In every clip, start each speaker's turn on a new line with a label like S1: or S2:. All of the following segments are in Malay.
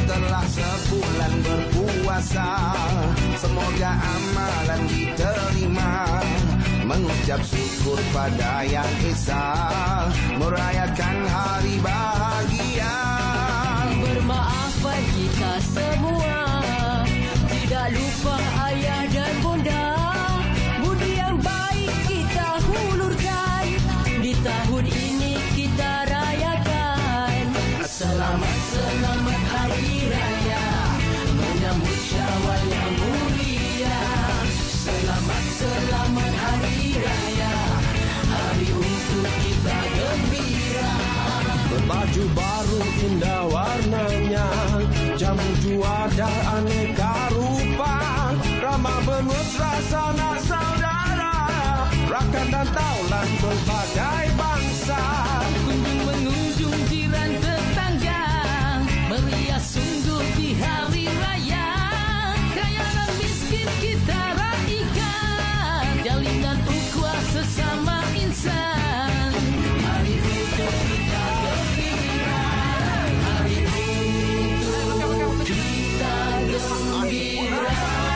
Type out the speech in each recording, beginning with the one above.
S1: setelah sebulan berpuasa, semoga amalan diterima. Mengucap syukur pada Yang Esa, merayakan hari bahagia.
S2: Bermaafkan kita semua, tidak lupa ayah dan bunda. Budi yang baik kita hulurkan, di tahun ini kita rayakan. Selamat hari raya, menyambut Syawal yang mulia. Selamat hari raya, hari untuk kita gembira.
S3: Berbaju baru indah warnanya, jamu juada aneka rupa, ramah bermesra sanak saudara, rakan dan taulan berbagai bangsa.
S2: Kunjung mengunjung jiran tetangga, meriah sungguh di hari raya. Kaya dan miskin kita raikan, jalinan ukhuwah sesama insan. Hari untuk kita gembira, hari untuk kita gembira.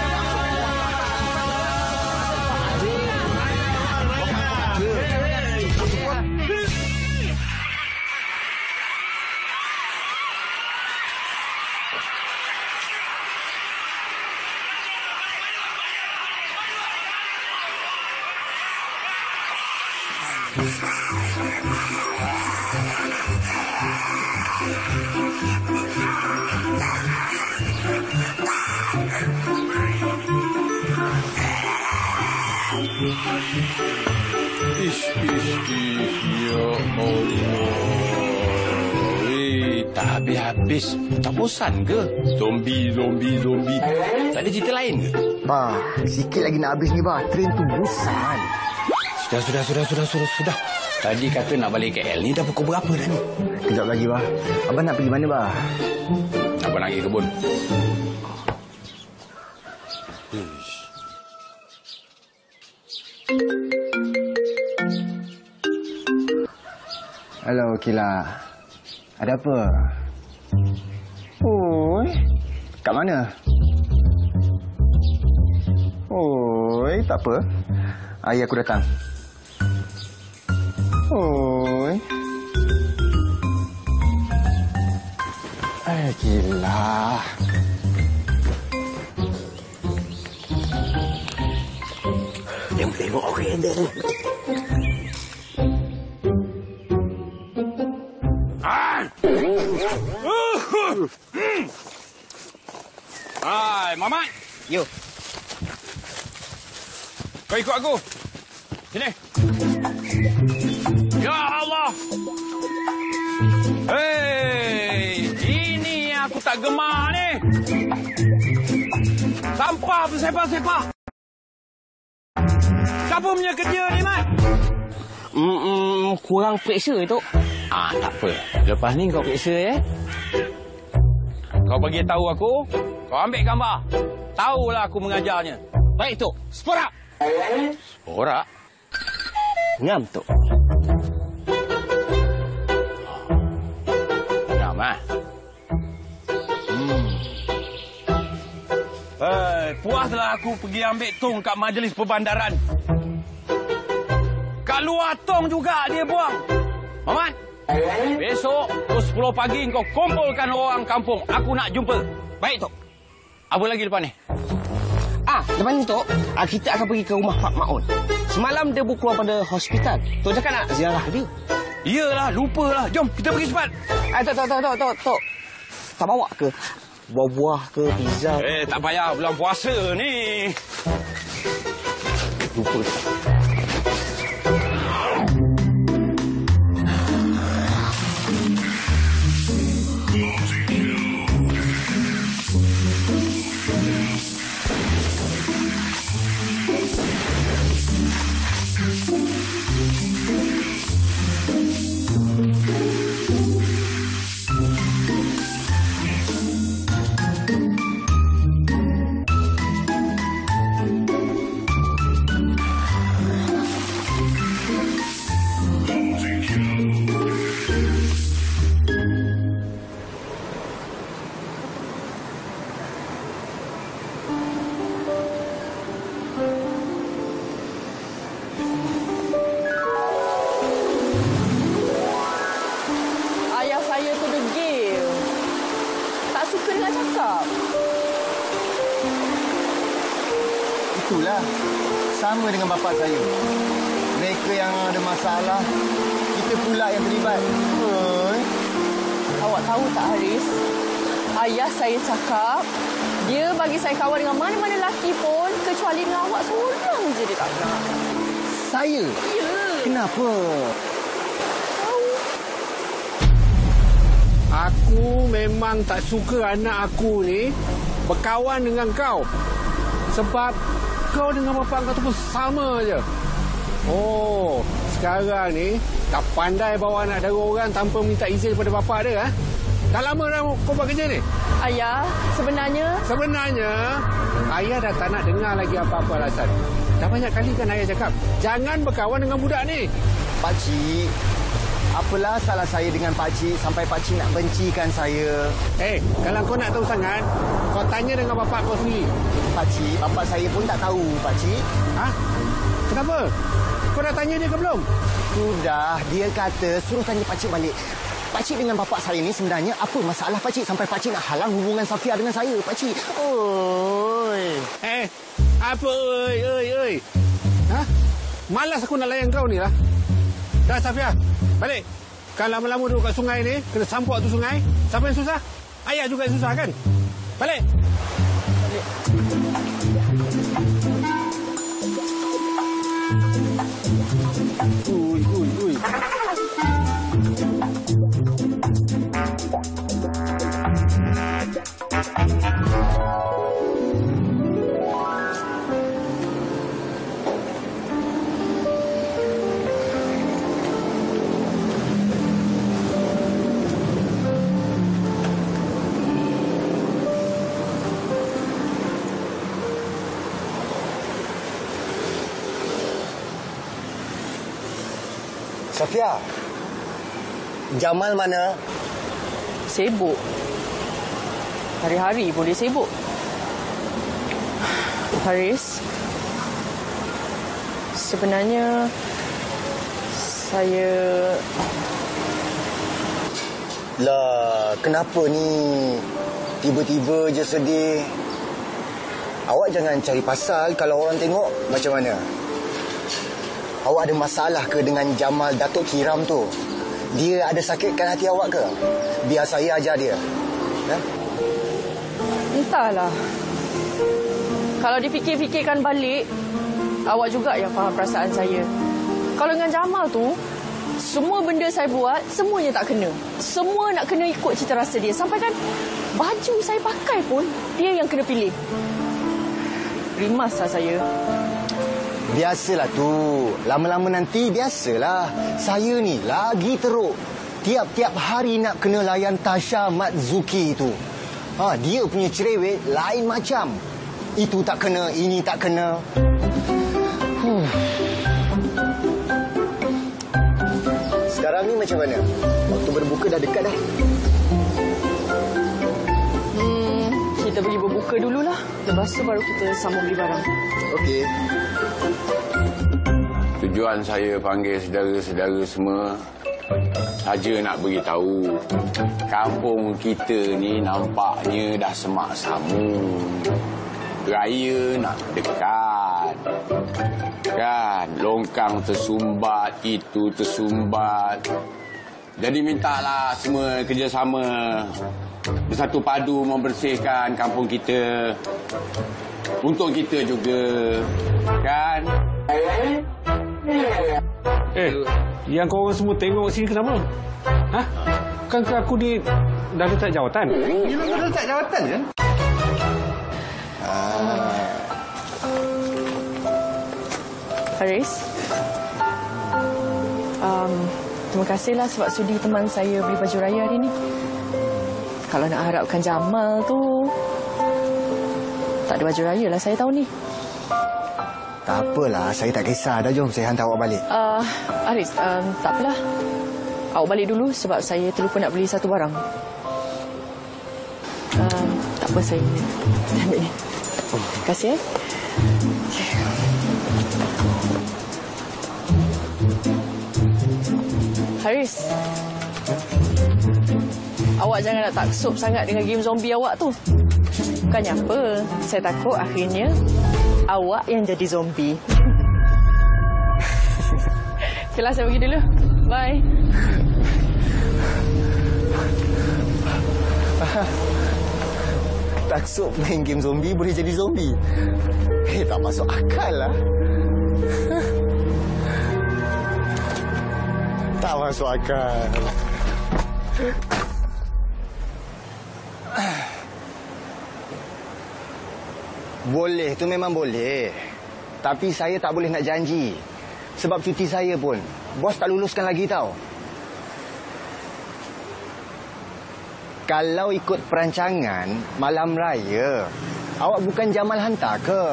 S3: Ya Allah. Tak habis-habis. Tak bosan ke? Zombie. Tak ada cerita lain ke?
S4: Bah, sikit lagi nak habis ni, bah. Train tu bosan.
S3: Sudah. Tadi kata nak balik KL ni dah pukul berapa dah ni?
S4: Kejap lagi, bah. Abang nak pergi mana, bah?
S3: Abang nak pergi kebun.
S4: Hello, Kila. Ada apa? Oi, kat mana? Oi, tak apa. Ayah aku datang. Oi. Kila.
S5: Tengok orang yang ada.
S3: Hai, Mamat.
S4: Yo.
S3: Kau ikut aku. Sini. Ya Allah. Hei, ini yang aku tak gemar ni. Sampah bersepah-sepah. Siapa punya kerja ni, Mat?
S5: Kurang periksa tu.
S3: Tak apa. Lepas ni kau periksa, ya. Kau bagi tahu aku, kau ambil gambar. Tahulah aku mengajarnya.
S5: Baik, Tok. Sporak.
S3: Sporak?
S5: Ngam, Tok.
S3: Ngam, puaslah aku pergi ambil tong kat majlis perbandaran. Kat luar tong juga dia buang. Mamat, besok pukul 10 pagi kau kumpulkan orang kampung. Aku nak jumpa.
S5: Baik, Tok.
S3: Apa lagi depan ni?
S5: Lepas ni, Tok, kita akan pergi ke rumah Pak Maun. Semalam dia baru keluar pada hospital. Tok cakap nak ziarah dia.
S3: Iyalah, lupalah. Jom, kita pergi cepat.
S5: Tok. Tak bawa ke? Buah-buah ke, pizza ke?
S3: Tak payah. Bulan puasa ni.
S5: Lupa.
S4: sama dengan bapa saya. Mereka yang ada masalah, kita pula yang terlibat.
S6: Awak tahu tak, Haris? Ayah saya cakap, dia bagi saya kawan dengan mana-mana lelaki pun, kecuali dengan awak seorang je dia tak nak.
S4: Saya?
S6: Ya.
S4: Kenapa?
S7: Aku memang tak suka anak aku ni berkawan dengan kau. Sebab kau dengan bapa kau tu pun sama je. Oh, sekarang ni dah pandai bawa anak dara orang tanpa minta izin daripada bapa dia, ha? Dah lama dah kau buat kerja ni?
S6: Ayah,
S7: Sebenarnya, ayah dah tak nak dengar lagi apa-apa alasan. Dah banyak kali kan ayah cakap, jangan berkawan dengan budak ni.
S4: Pakcik, apalah salah saya dengan pakcik sampai pakcik nak bencikan saya?
S7: Kalau kau nak tahu sangat, kau tanya dengan bapa kau sendiri.
S4: Pakcik, bapa saya pun tak tahu, pakcik.
S7: Ha? Kenapa? Kau dah tanya dia ke belum?
S4: Sudah, dia kata suruh tanya pakcik balik. Pakcik dengan bapa saya ni sebenarnya apa masalah pakcik sampai pakcik nak halang hubungan Safia dengan saya, pakcik? Oi.
S7: Apa oi? Ha? Malas aku nak layan kau ni lah. Dah, Safia, balik. Kalau lama-lama duduk kat sungai ni, kena sampuk tu sungai. Siapa yang susah? Ayah juga yang susah kan? Balik. Ui.
S4: Safia, Jamal mana?
S6: Sibuk. Hari-hari boleh sibuk. Haris, sebenarnya saya...
S4: Lah, kenapa ni? Tiba-tiba je sedih. Awak jangan cari pasal kalau orang tengok macam mana. Awak ada masalah ke dengan Jamal Datuk Kiram tu? Dia ada sakitkan hati awak ke? Biar saya ajar dia. Ha?
S6: Entahlah. Kalau dipikir-fikirkan balik, awak juga yang faham perasaan saya. Kalau dengan Jamal tu, semua benda saya buat, semuanya tak kena. Semua nak kena ikut cita rasa dia. Sampai kan baju saya pakai pun, dia yang kena pilih. Rimaslah saya.
S4: Biasalah tu. Lama-lama nanti biasalah. Saya ni lagi teruk. Tiap-tiap hari nak kena layan Tasha Matsuki tu. Dia punya cerewet lain macam. Itu tak kena, ini tak kena. Sekarang ni macam mana? Waktu berbuka dah dekat dah.
S6: Kita pergi berbuka dululah. Lepas tu baru kita sambung beli barang.
S4: Okey.
S3: Tujuan saya panggil saudara-saudara semua saja nak beritahu kampung kita ni nampaknya dah semak samun. Raya nak dekat. Kan, longkang tersumbat, itu tersumbat. Jadi mintalah semua kerjasama bersatu padu membersihkan kampung kita. Untuk kita juga. Kan?
S7: Yang korang semua tengok sini kenapa? Ha? Kan aku ni dah letak jawatan.
S4: Dia memang dah letak jawatan kan?
S6: Haris, terima kasihlah sebab sudi teman saya beli baju raya hari ni. Kalau nak harapkan Jamal tu, tak ada baju raya lah saya tahun ni.
S4: Tak apalah, saya tak kisah dah. Jom saya hantar awak balik.
S6: Haris, tak apalah. Awak balik dulu sebab saya terlupa nak beli satu barang. Tak apa, saya ambil ni. Terima kasih. Haris, awak jangan nak taksub sangat dengan game zombie awak tu. Bukannya apa, saya takut akhirnya awak yang jadi zombie. Okeylah, saya pergi dulu. Bye.
S4: Taksub main game zombie boleh jadi zombie. Tak masuk akal lah. Tak masuk akal. Boleh, tu memang boleh. Tapi saya tak boleh nak janji. Sebab cuti saya pun bos tak luluskan lagi tau. Kalau ikut perancangan malam raya, awak bukan Jamal hantar ke?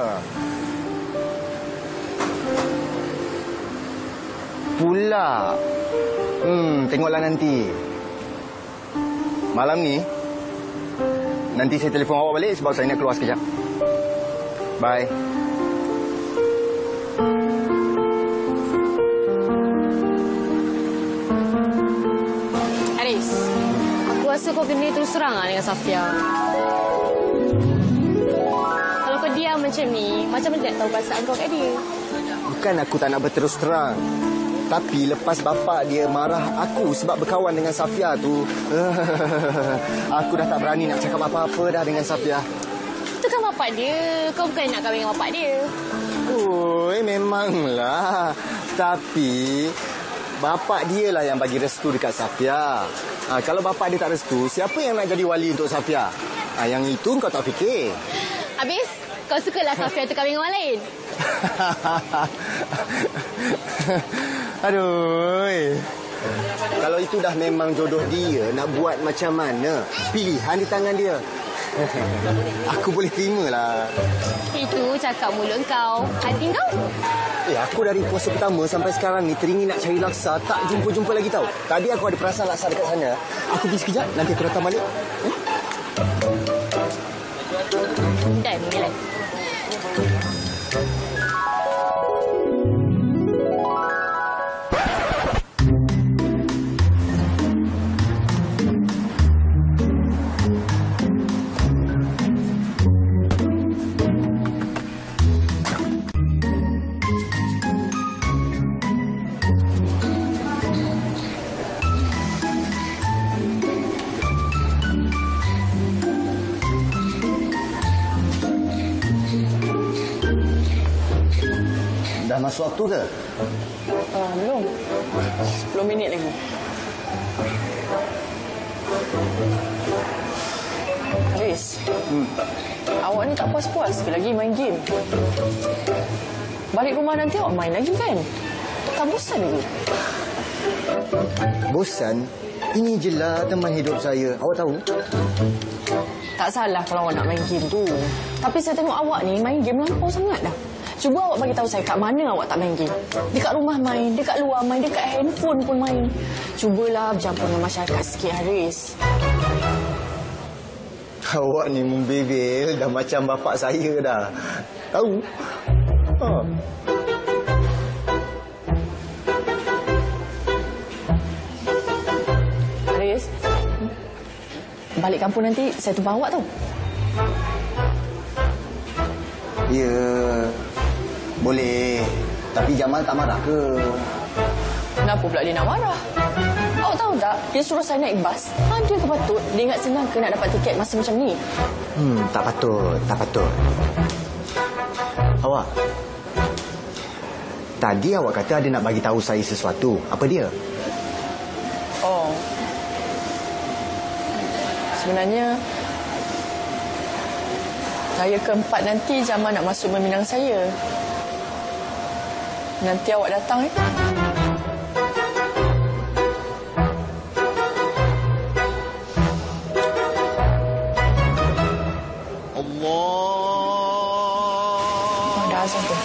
S4: Pula. Tengoklah nanti. Malam ni, nanti saya telefon awak balik sebab saya nak keluar sekejap. Bye.
S6: Haris, aku rasa kau kena terus terang dengan Safia. Kalau kau diam macam ni, macam mana nak tahu perasaan kau kat dia?
S4: Bukan aku tak nak berterus terang. Tapi lepas bapak dia marah aku sebab berkawan dengan Safia tu, aku dah tak berani nak cakap apa-apa dah dengan Safia.
S6: Itu kan bapak dia. Kau bukan nak kahwin dengan bapak dia.
S4: Oi, memanglah. Tapi bapak dia lah yang bagi restu dekat Safia. Kalau bapak dia tak restu, siapa yang nak jadi wali untuk Safia? Yang itu kau tak fikir.
S6: Habis, kau sukalah Safia tu kahwin dengan orang lain?
S4: Aduh. Kalau itu dah memang jodoh dia, nak buat macam mana? Pilihan di tangan dia. Aku boleh terima lah.
S6: Itu cakap mulut kau. Hati kau?
S4: Aku dari puasa pertama sampai sekarang ni teringin nak cari laksa, tak jumpa-jumpa lagi tau. Tadi aku ada perasan laksa dekat sana. Aku pergi sekejap, nanti aku datang balik.
S6: Dah, mengelak.
S4: Dah masuk waktu ke?
S6: Belum. 10 minit lagi. Haris, awak ni tak puas-puas ke lagi main game? Balik rumah nanti awak main lagi kan? Tak bosan lagi?
S4: Bosan? Ini je lah teman hidup saya. Awak tahu?
S6: Tak salah kalau awak nak main game tu. Tapi saya tengok awak ni main game lampau sangat dah. Cuba awak bagi tahu saya kat mana awak tak main game. Dekat rumah main, dekat luar main, dekat handphone pun main. Cubalah bercampur dengan masyarakat sikit, Haris.
S4: Awak ni membebel dah macam bapak saya dah. Tahu?
S6: Haris, balik kampung nanti saya tumpang awak tau.
S4: Ya, boleh. Tapi Jamal tak marah ke?
S6: Kenapa pula dia nak marah? Awak tahu tak, dia suruh saya naik bas. Dia ke patut? Dia ingat senang ke nak dapat tiket masa macam ni?
S4: Tak patut, tak patut. Awak, tadi awak kata ada nak bagi tahu saya sesuatu. Apa dia?
S6: Oh. Sebenarnya raya keempat nanti Jamal nak masuk meminang saya. Nanti awak datang dah azan tu.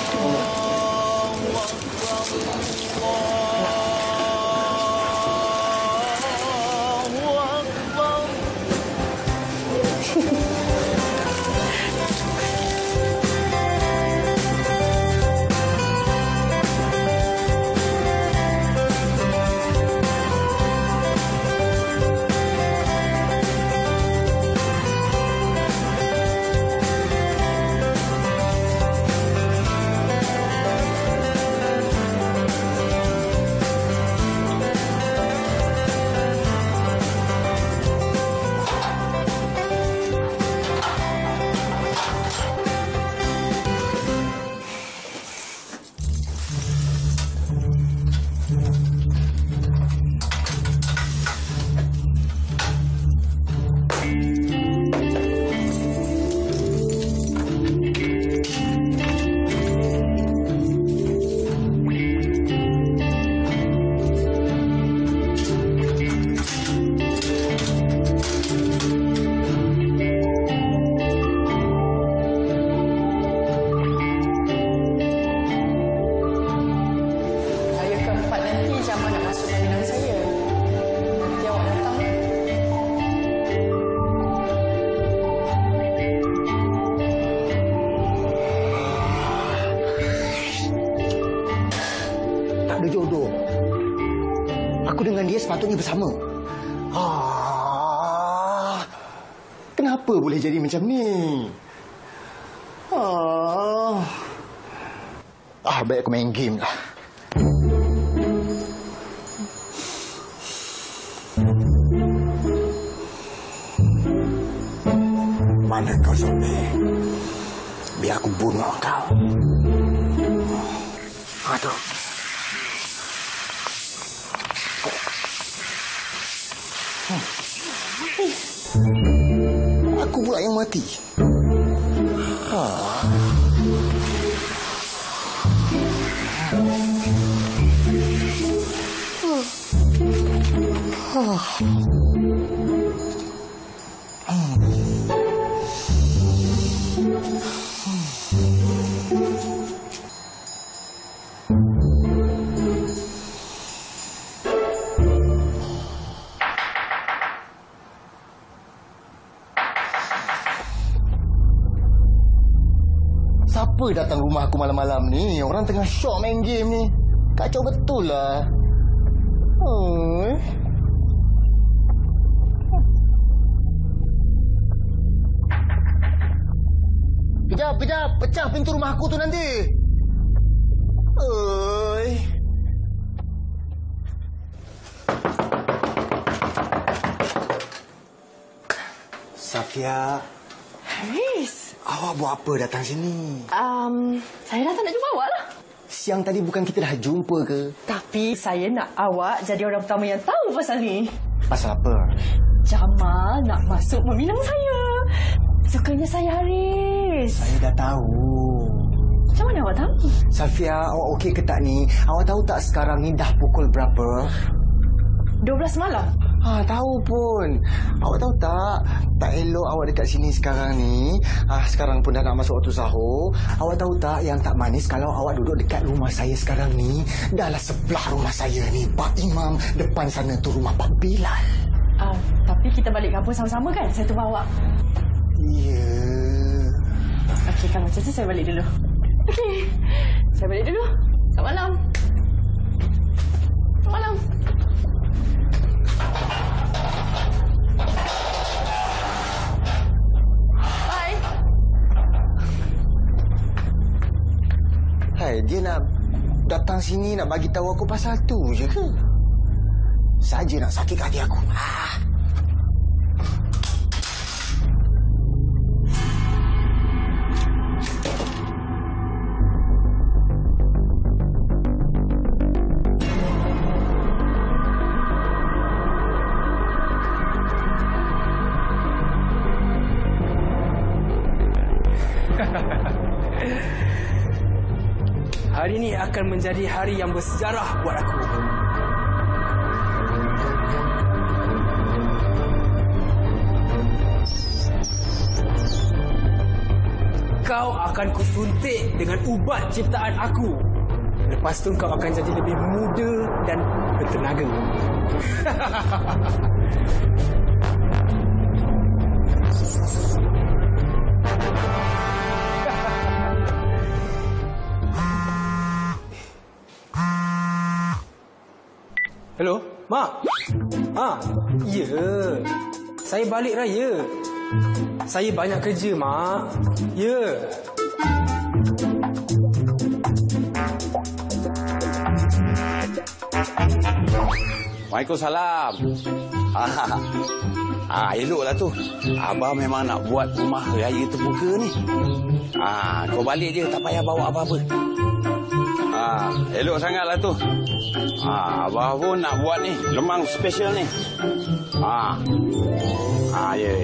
S4: sepatutnya bersama. Kenapa boleh jadi macam ni? Baik aku main game lah. Mana kau, zombie? Biar aku bunuh kau. Aduh. Aku pula yang mati. Siapa datang rumah aku malam-malam ni? Orang tengah syok main game ni. Kacau betul lah. Kejap. Pecah pintu rumah aku tu nanti. Safia.
S6: Haris.
S4: Awak buat apa datang sini?
S6: Saya datang nak jumpa awak lah.
S4: Siang tadi bukan kita dah jumpa ke?
S6: Tapi saya nak awak jadi orang pertama yang tahu pasal ni.
S4: Pasal apa?
S6: Jamal nak masuk meminang saya. Sukanya saya, Haris.
S4: Saya dah tahu.
S6: Macam mana awak tahu?
S4: Safia, awak okey ke tak ni? Awak tahu tak sekarang ni dah pukul berapa?
S6: 12 malam.
S4: Tahu pun. Awak tahu tak? Tak elok awak dekat sini sekarang ni. Sekarang pun dah nak masuk waktu sahur. Awak tahu tak yang tak manis kalau awak duduk dekat rumah saya sekarang ni? Dahlah sebelah rumah saya ni, Pak Imam. Depan sana tu rumah Pak Bilal.
S6: Tapi kita balik kampung sama-sama kan? Saya tunggu awak.
S4: Ya.
S6: Okey, kalau macam tu saya balik dulu. Okey. Saya balik dulu. Selamat malam. Selamat malam. Bye.
S4: Hai, dia nak datang sini nak bagi tahu aku pasal tu je ke? Saja nak sakit hati aku.
S8: Hari ini akan menjadi hari yang bersejarah buat aku. Kau akan kusuntik dengan ubat ciptaan aku. Lepas tu kau akan jadi lebih muda dan bertenaga. Hello, Mak. Ya. Saya balik raya. Saya banyak kerja, Mak. Ya.
S3: Waalaikumsalam. Eloklah tu. Abah memang nak buat rumah raya terbuka ni. Kau balik je, tak payah bawa apa-apa. Elok sangatlah tu. Abah pun nak buat ni, lemang special ni. Ya.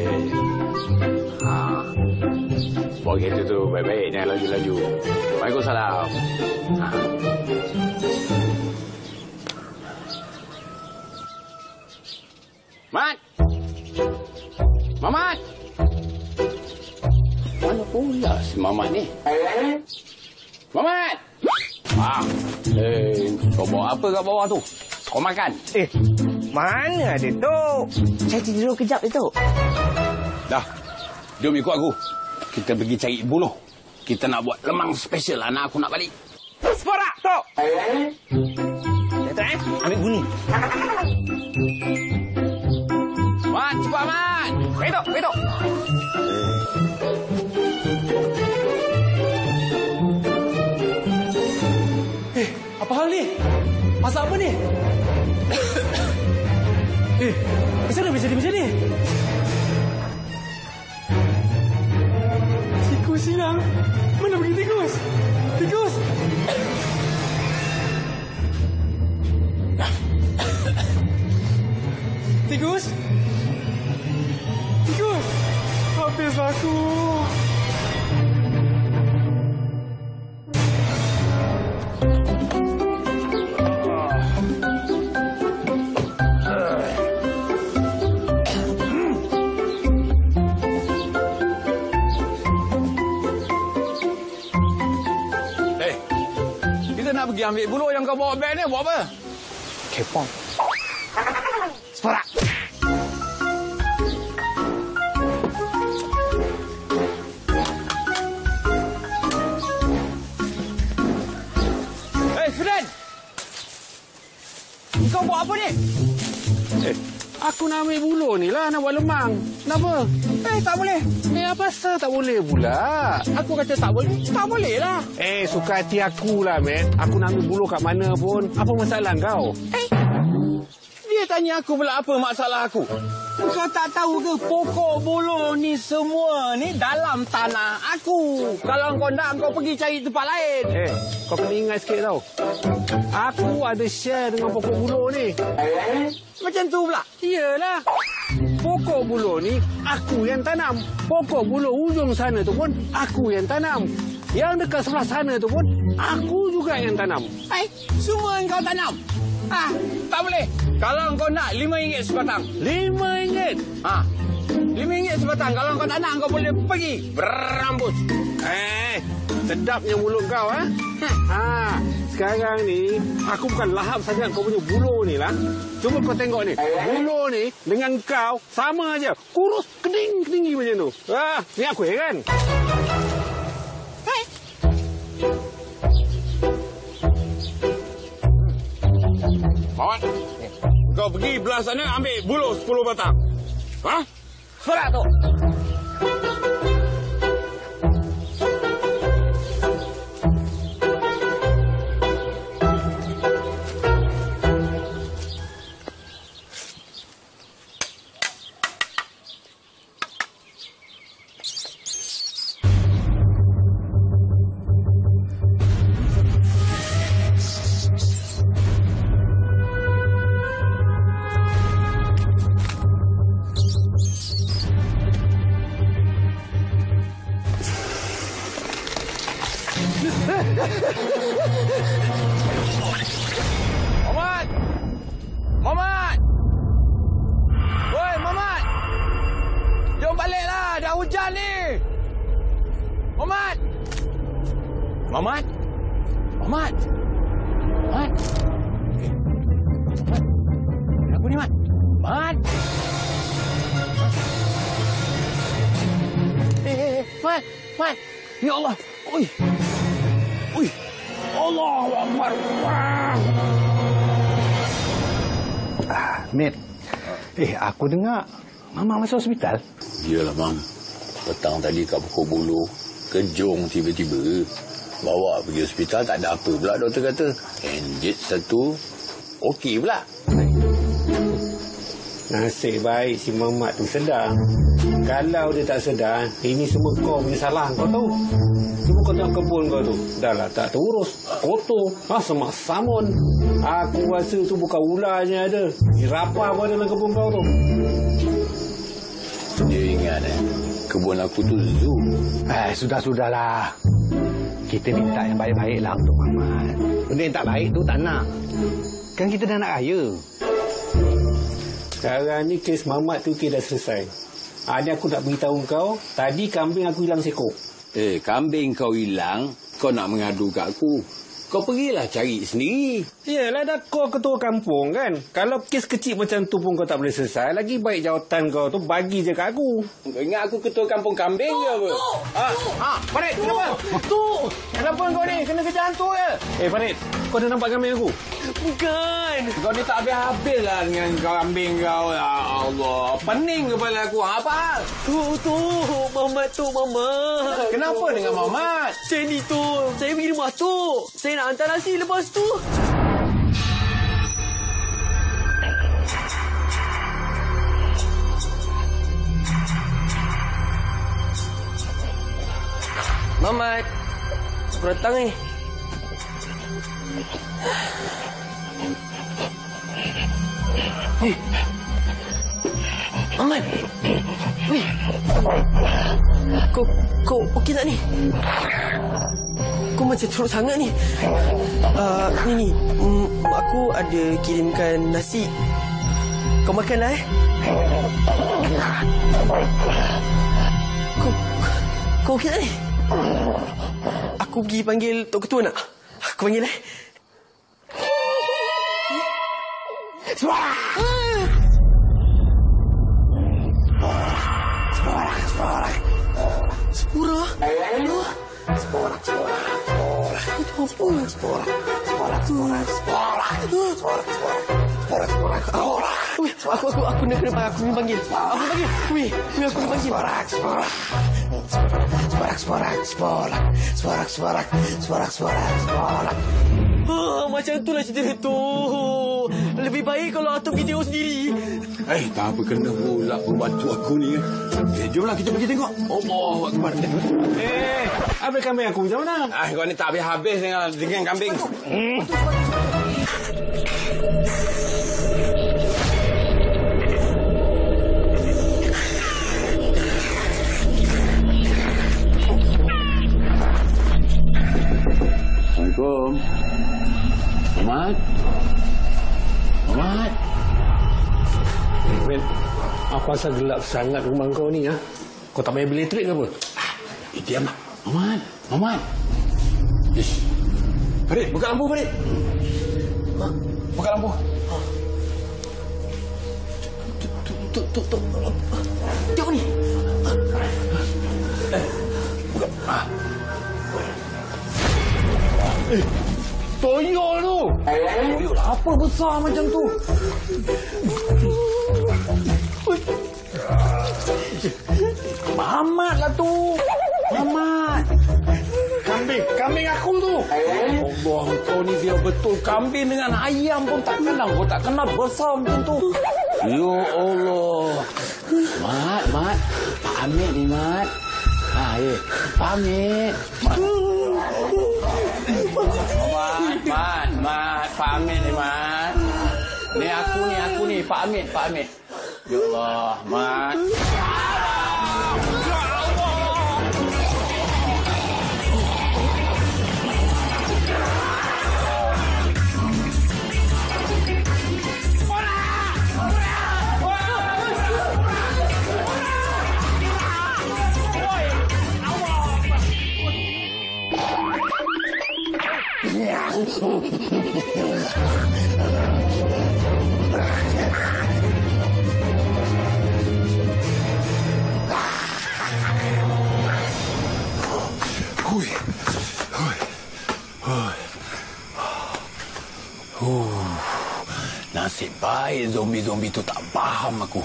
S3: Buat kereta tu baik-baik, jangan laju-laju. Waalaikumsalam. Mat! Mamat! Mana pula si Mamat ni? Mamat! Kau bawa apa kat bawah tu? Kau makan?
S5: Mana ada, Tok? Saya tidur kejap, Tok.
S3: Dah, jom ikut aku. Kita pergi cari buluh. Kita nak buat lemang special. Anak aku nak balik.
S5: Separak, Tok. Tok, ambil bunyi. Baik Tok.
S8: Apa hal ni? Masak apa ni? Macam mana bisa macam ni? Tikus hilang. Mana pergi tikus? Tikus! Tikus! Tikus! Habis aku.
S3: Pergi ambil bulu yang kau bawa beg ni. Buat apa?
S5: Kepong. Separak.
S3: Sudan! Kau buat apa ni?
S7: Aku nak ambil bulu ni lah, nak buat lemang. Kenapa?
S3: Tak boleh.
S7: Apa sah tak boleh pula?
S3: Aku kata tak boleh. Tak boleh lah.
S7: Suka hati aku lah, Mat. Aku nak ambil bulu kat mana pun. Apa masalah kau?
S3: Dia tanya aku pula apa masalah aku. Kau tak tahu ke pokok bulu ni semua ni dalam tanah aku. Kalau kau nak, kau pergi cari tempat lain.
S7: Kau kena ingat sikit tau. Aku ada share dengan pokok bulu ni.
S3: Macam tu pula?
S7: Iyalah. Pokok bulu ni aku yang tanam. Pokok bulu ujung sana tu pun aku yang tanam. Yang dekat sebelah sana tu pun aku juga yang tanam.
S3: Semua kau tanam? Tak boleh. Kalau kau nak RM5 sebatang.
S7: RM5?
S3: RM5 sebatang. Kalau kau tak nak, kau boleh pergi. Berambus.
S7: Sedapnya mulut kau, sekarang ni, aku bukan lahap sangat kau punya bulu ni lah. Cuba kau tengok ni. Bulu ni dengan kau sama aja. Kurus, keding macam tu. Ni aku heran.
S3: Mawan, kau pergi belah sana ambil bulu 10 batang.
S5: Separak tu.
S3: Mamat! Woi, Mamat! Jom baliklah, dah hujan ni. Mamat! Mamat? Mamat? Mat? Kenapa ni, Mat? Mat? Mat! Mat! Ya Allah! Ui! Allahu Akbar!
S9: Mat, aku dengar Mama masuk hospital.
S10: Iyalah, Mam. Petang tadi kat pokok bulu, kejung tiba-tiba. Bawa pergi hospital, tak ada apa pula doktor kata. Enjit satu, okey pula.
S7: Nasib baik si Mamat tu sedar. Kalau dia tak sedar, ini semua kau punya salah, kau tahu. Cuma kau tengok kebun kau tu. Dah lah tak terurus. Kotor. Semak samun. Aku rasa tu bukan ularnya ada. Jerapah pun ada dalam kebun kau tu.
S10: Dia ingat kebun aku tu zoo.
S9: Sudah-sudahlah. Kita minta yang baik-baik lah untuk Mamat. Benda yang tak baik tu tak nak. Kan kita dah nak raya.
S7: Sekarang ni kes Mamat tu dah selesai. Ni aku nak beritahu kau. Tadi kambing aku hilang seekor.
S10: Kambing kau hilang, kau nak mengadu kat aku. Kau pergilah cari sendiri.
S7: Yelah, dah kau ketua kampung kan. Kalau kes kecil macam tu pun kau tak boleh selesai, lagi baik jawatan kau tu bagi je kat aku.
S3: Kau ingat aku ketua kampung kambing ke apa?
S7: Farid, kenapa? Kenapa kau ni? Kena kerja hantu ke? Farid, Kau dah nampak kambing aku?
S3: Bukan.
S9: Kau ni tak habis-habis lah dengan kambing kau. Ya Allah. Pening kepala aku. Apa?
S3: Tu. Mamat tu, Mamat.
S9: Kenapa dengan Mamat?
S3: Saya ni tu. Saya pergi rumah tu. Saya nak hantar nasi lepas tu. Mamat. Aku datang ni. Mamat. Weh. Kau okey tak ni? Kau macam teruk sangat ni. Ni. Aku ada kirimkan nasi. Kau makanlah Kau okey tak ni? Aku pergi panggil Tok Ketua nak? Aku panggil Suara! Aku nak kena panggil. Aku panggil. Sporak. Macam itulah cerita tu. Lebih baik kalau Atuk pergi tengok sendiri.
S9: Tak apa kena pula pembantu aku ni. Jomlah kita pergi tengok. Allahu Akbar.
S7: Habis kambing aku macam mana?
S9: Kau ni tak habis-habis dengan kambing. Assalamualaikum. Mamat.
S7: Ben, apa asal gelap sangat rumah kau ni? Kau tak payah beli elektrik ke apa?
S9: Diamlah. Mamat. Ish. Farid, buka lampu, Farid. Buka lampu.
S3: Tengok ni.
S9: Buka. Toyol tu. Toyol apa besar macam tu? Mamat lah tu. Mamat. Kambing aku tu. Allah, kau ni dia betul kambing dengan ayam pun tak kenal. Kau tak kenal besar macam tu. Ya Allah. Mat. Pamit ni, Mat. Pamit. Mat, pamit ni, Mat. Ni aku ni, pamit. Ya Allah, Mat. Nasib baik zombie-zombie tu tak faham aku.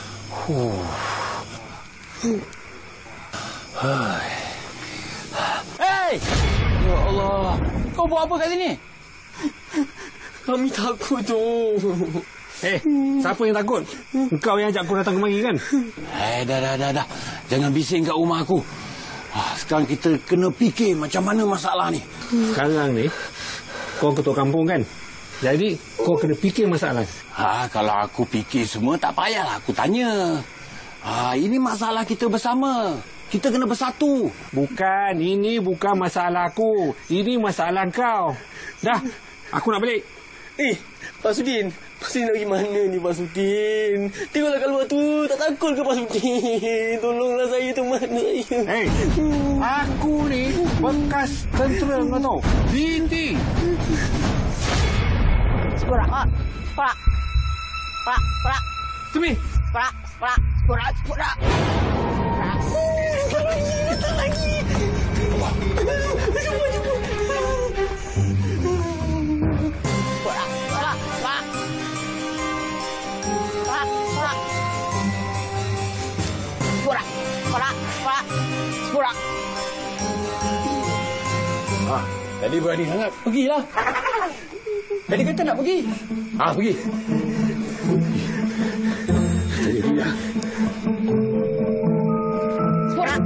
S9: Hey! Ya Allah, kau buat apa kat sini?
S3: Kami takut tu.
S7: Siapa yang takut? Engkau yang ajak aku datang kemari kan?
S9: Dah. Jangan bising kat rumah aku. Sekarang kita kena fikir macam mana masalah ni.
S7: Sekarang ni, kau ketua kampung kan? Jadi, kau kena fikir masalah.
S9: Kalau aku fikir semua, tak payahlah aku tanya. Ini masalah kita bersama. Kita kena bersatu.
S7: Bukan, ini bukan masalah aku. Ini masalah kau. Dah, aku nak balik.
S3: Pak Sudin nak pergi mana ni, Pak Sudin? Tengoklah kat luar tu. Tak takut ke, Pak Sudin? Tolonglah saya tu, mana saya?
S7: Aku ni bekas tentera kau tahu. Binti.
S11: Sporak.
S7: Tumi.
S11: Sporak.
S3: Kita lagi.
S6: Spora.
S9: Tadi berani sangat. Pergilah. Tadi kata nak pergi. Pergi. Pergilah.
S6: Spora.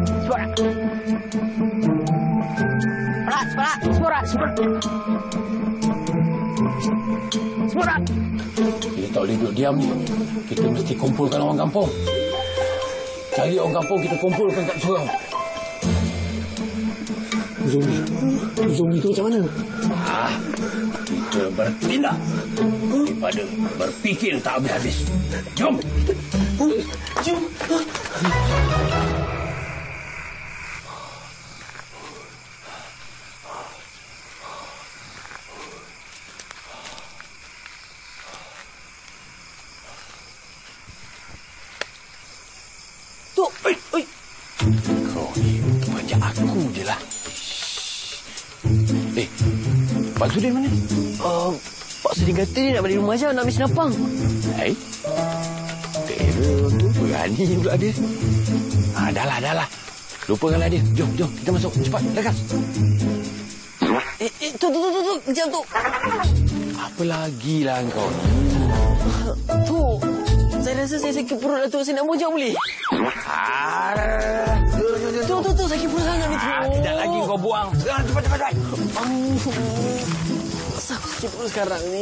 S9: Kita tak boleh duduk diam ni. Kita mesti kumpulkan orang kampung. Cari orang kampung, kita kumpulkan kat surau. Zombie tu macam mana? Kita bertindak daripada berfikir tak habis-habis. Jom. Kau ni banyak aku je lah. Pak Sudin mana?
S5: Pak Sudin kata dia nak balik rumah je, nak ambil senapang.
S9: Terror tu berani pula dia. Dah lah. Lupakanlah dia. Jom, kita masuk. Cepat, lekas.
S5: Tu, kejap tu.
S9: Apa lagi lah kau ni?
S5: Tu, saya rasa saya sakit perut Datuk. Saya nak mojak boleh? Tu, sakit perut sangat ni tu.
S9: Tidak lagi kau buang. Cepat.
S5: Asal aku sakit perut sekarang ni?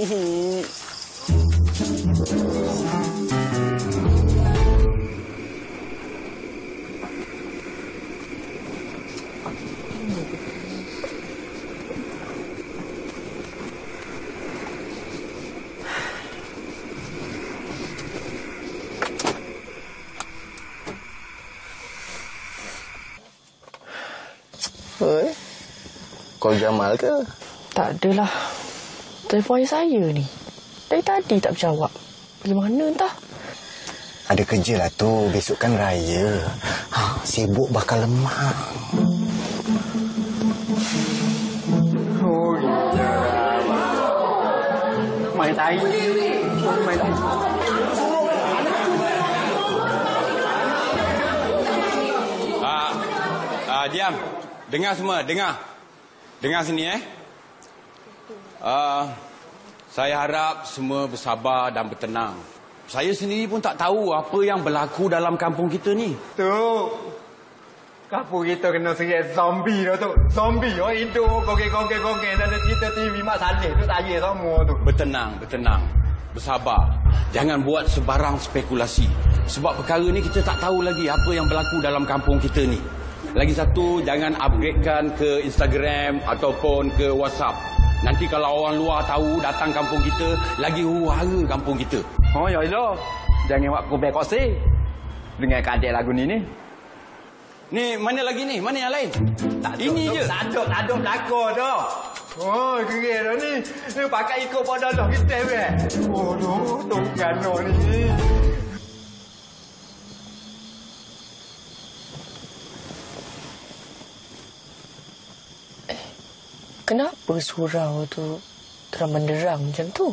S4: Kau Jamal ke?
S6: Tak adalah. Telefon ayah saya ni. Dari tadi tak berjawab. Pergi mana entah?
S4: Ada kerja lah tu. Besok kan raya. Sibuk bakal lemah.
S3: Main tai.
S9: Diam. Dengar semua, dengar. Dengar sini saya harap semua bersabar dan bertenang. Saya sendiri pun tak tahu apa yang berlaku dalam kampung kita ni.
S7: Tu. Kampung kita kena serat zombie dah tu. Zombie hidup gogek dalam cerita TV Mak Saleh tu saya semua tu.
S9: Bertenang. Bersabar. Jangan buat sebarang spekulasi. Sebab perkara ni kita tak tahu lagi apa yang berlaku dalam kampung kita ni. Lagi satu, jangan upgradekan ke Instagram ataupun ke WhatsApp. Nanti kalau orang luar tahu datang kampung kita, lagi huru-hara kampung kita.
S3: Oh, ya Allah. Jangan buat kubek koseh. Dengan kadek lagu ni.
S9: Ni, mana lagi ni? Mana yang lain? Ini je.
S7: Tajuk belakang dah. Oh, kira dah ni. Ni pakai ikut pada dah kita weh. Oh, tongkan ni.
S6: Kenapa surau tu terang benderang macam tu?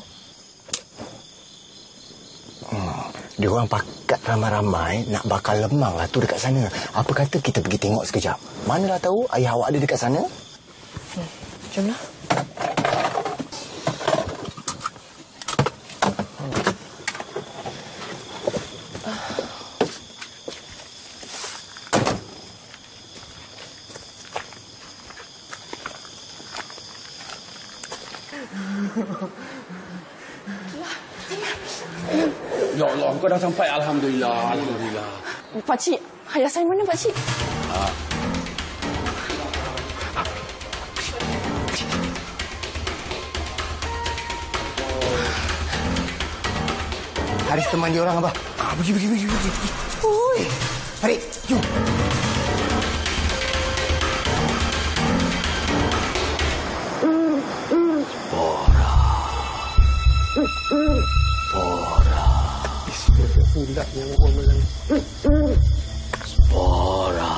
S4: Dia orang pakat ramai-ramai nak bakal lemang lah tu dekat sana. Apa kata kita pergi tengok sekejap? Manalah tahu ayah awak ada dekat sana?
S6: Jomlah.
S9: Ya Allah, kau dah sampai. Alhamdulillah.
S6: Pakcik, ayah saya mana pakcik?
S4: Haris teman dia orang, Abah. Pergi.
S6: Oi.
S4: Haris, jom.
S7: Pulaknya orang malam.
S9: Spora.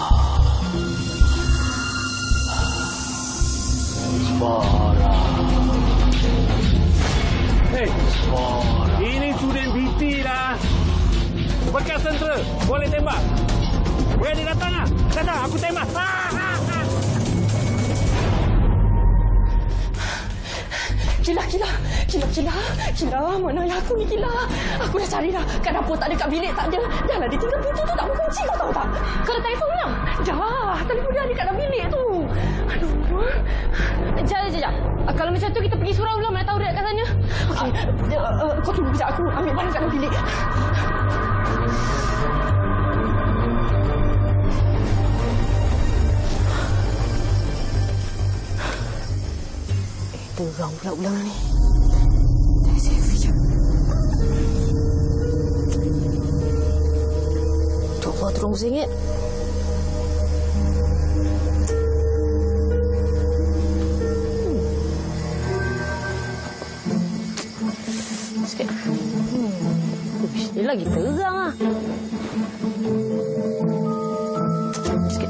S3: Hei, ini Sudin BT lah. Bekas tentera, boleh tembak.
S7: Weh, dia datang lah. Datang, aku tembak.
S6: Kila, mana yang aku ni Kila? Aku dah cari dah. Kat dapur tak ada, kat bilik tak ada. Dah lah, dia tinggal pintu tu tak berkunci, kau tahu tak? Kalau telefon hilang. Dah, telefon dia ada kat dalam bilik tu. Aduh. Sekejap. Kalau macam tu kita pergi surau dulu, mana tahu dia kat sana. Okey, kau tunggu kejap, aku ambil barang kat dalam bilik. Terang pula ulang ni. Selfie je. Tu apa tu RM20? Sikit. Dia lagi terang ah. Sikit.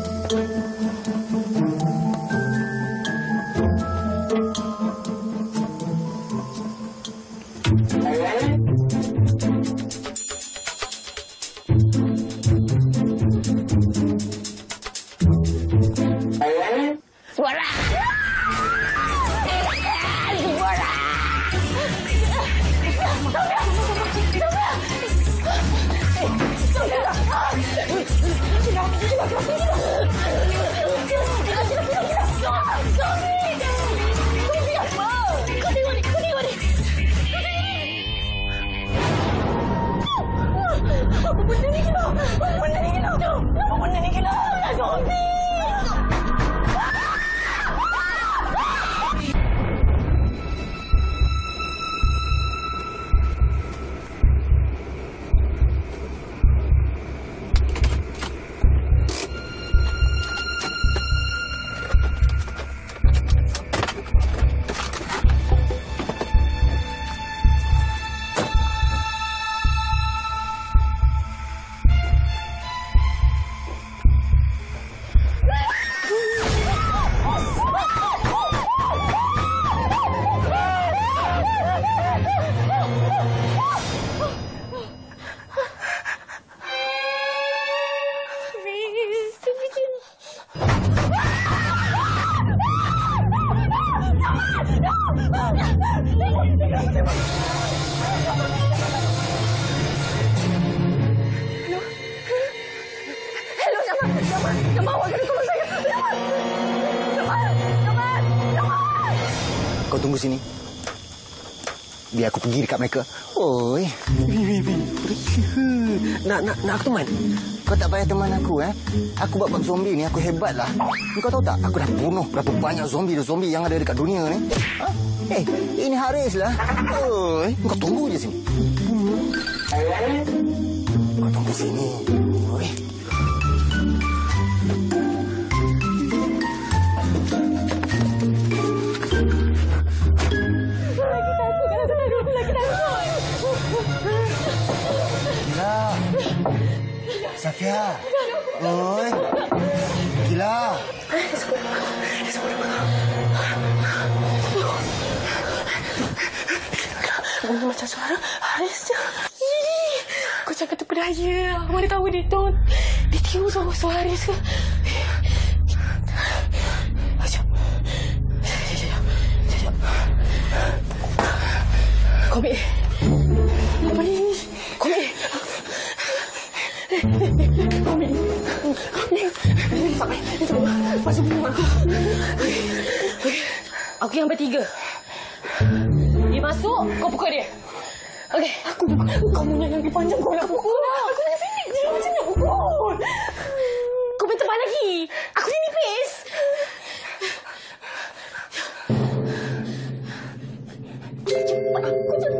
S4: Kau tunggu sini. Biar aku pergi dekat mereka. Oi. Nak aku teman? Kau tak payah teman aku, Aku bab zombie ni, aku hebat lah. Kau tahu tak, aku dah bunuh berapa banyak zombie yang ada dekat dunia ni. Ini Haris lah. Oi. Kau tunggu je sini. Kau tunggu sini. Oi. Safia. Oi. Gila.
S6: Bunyi macam suara Haris je. Kau cakap terpedaya. Mana tahu dia tiru suara Haris ke? Sekejap. Komik. Apa ni? Komik. Sampai. Masuk rumah aku. Aku yang bertiga. Dia masuk, kau pukul dia. Okey. Aku pukul. Kau punya yang panjang, kau nak pukul. Aku nak finish. Dia macam nak pukul. Kau main tepat lagi. Aku ni nipis. Cepat. Aku tu.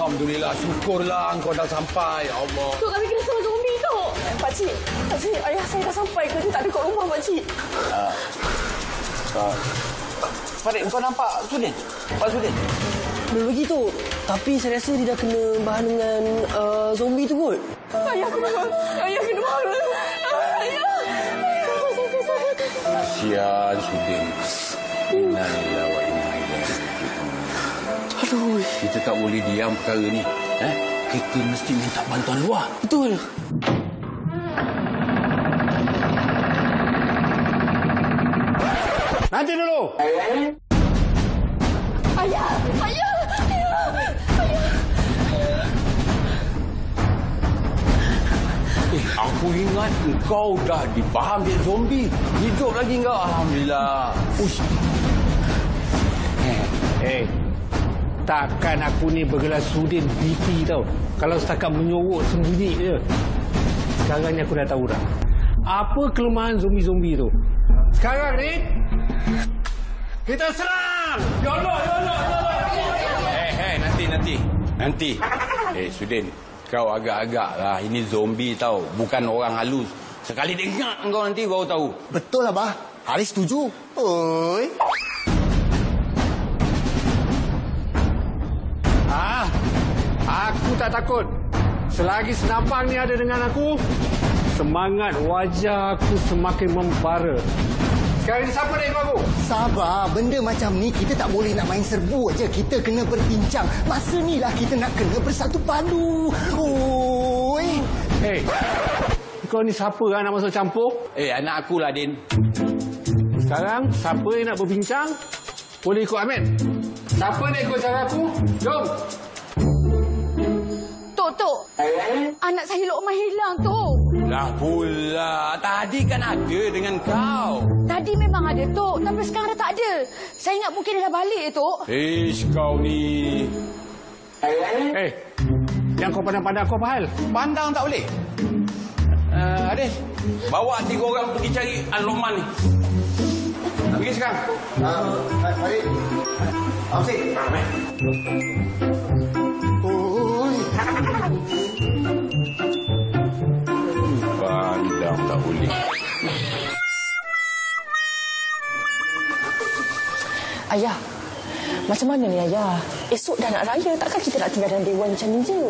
S10: Alhamdulillah, syukurlah kau dah sampai. Ya Allah.
S6: Tok, kami kena sama zombie, Tok. Pakcik, ayah saya dah sampai ke? Dia tak ada kat rumah, Pakcik.
S3: Farid, kau nampak Sudin? Pak Sudin?
S5: Belum lagi tu. Tapi saya rasa dia dah kena bahan dengan zombie tu kot.
S6: Ayah kena bahan. Ayah.
S10: Kasihan Sudin. Innalillahi wa inna ilaihi raji'un.
S5: Aduh.
S10: Kita tak boleh diam perkara ni. Kita mesti minta bantuan luar.
S5: Betul.
S7: Nanti dulu.
S6: Ayah.
S10: Aku ingat kau dah dipaham dia zombie. Hidup lagi kau. Alhamdulillah. Ush.
S7: Takkan aku ni bergelar Sudin BP tau. Kalau setakat menyorok sembunyi je. Sekarang ni aku dah tahu dah. Apa kelemahan zombie-zombie tu? Sekarang ni kita serang. Ya Allah.
S10: Nanti. Sudin, kau agak-agak lah. Ini zombie tau. Bukan orang halus. Sekali dengar kau nanti baru tahu.
S4: Betul lah, Abah. Haris setuju. Oi.
S7: Aku tak takut. Selagi senapang ni ada dengan aku, semangat wajah aku semakin membara. Sekarang ni siapa nak ikut aku?
S4: Sabar, benda macam ni kita tak boleh nak main serbu aja. Kita kena berbincang. Masa ni lah kita nak kena bersatu padu. Oi.
S7: Kau ni siapa nak masuk campur?
S10: Anak aku lah, Din.
S7: Sekarang, siapa yang nak berbincang, boleh ikut Ahmed. Siapa nak ikut cara aku? Jom.
S6: Tok. Anak saya Lokman hilang, Tok.
S10: Lah pula. Tadi kan ada dengan kau.
S6: Tadi memang ada, Tok. Tapi sekarang dah tak ada. Saya ingat mungkin dia dah balik, Tok.
S10: Kau ni.
S7: Yang kau pandang-pandang aku apa hal?
S10: Pandang tak boleh. Adis, bawa 3 orang pergi cari Lokman ni. Pergi sekarang.
S4: Farid. Absik.
S10: Pandang tak boleh.
S6: Ayah, macam mana ni Ayah? Esok dah nak raya, takkan kita nak tinggal dalam dewan macam ni je?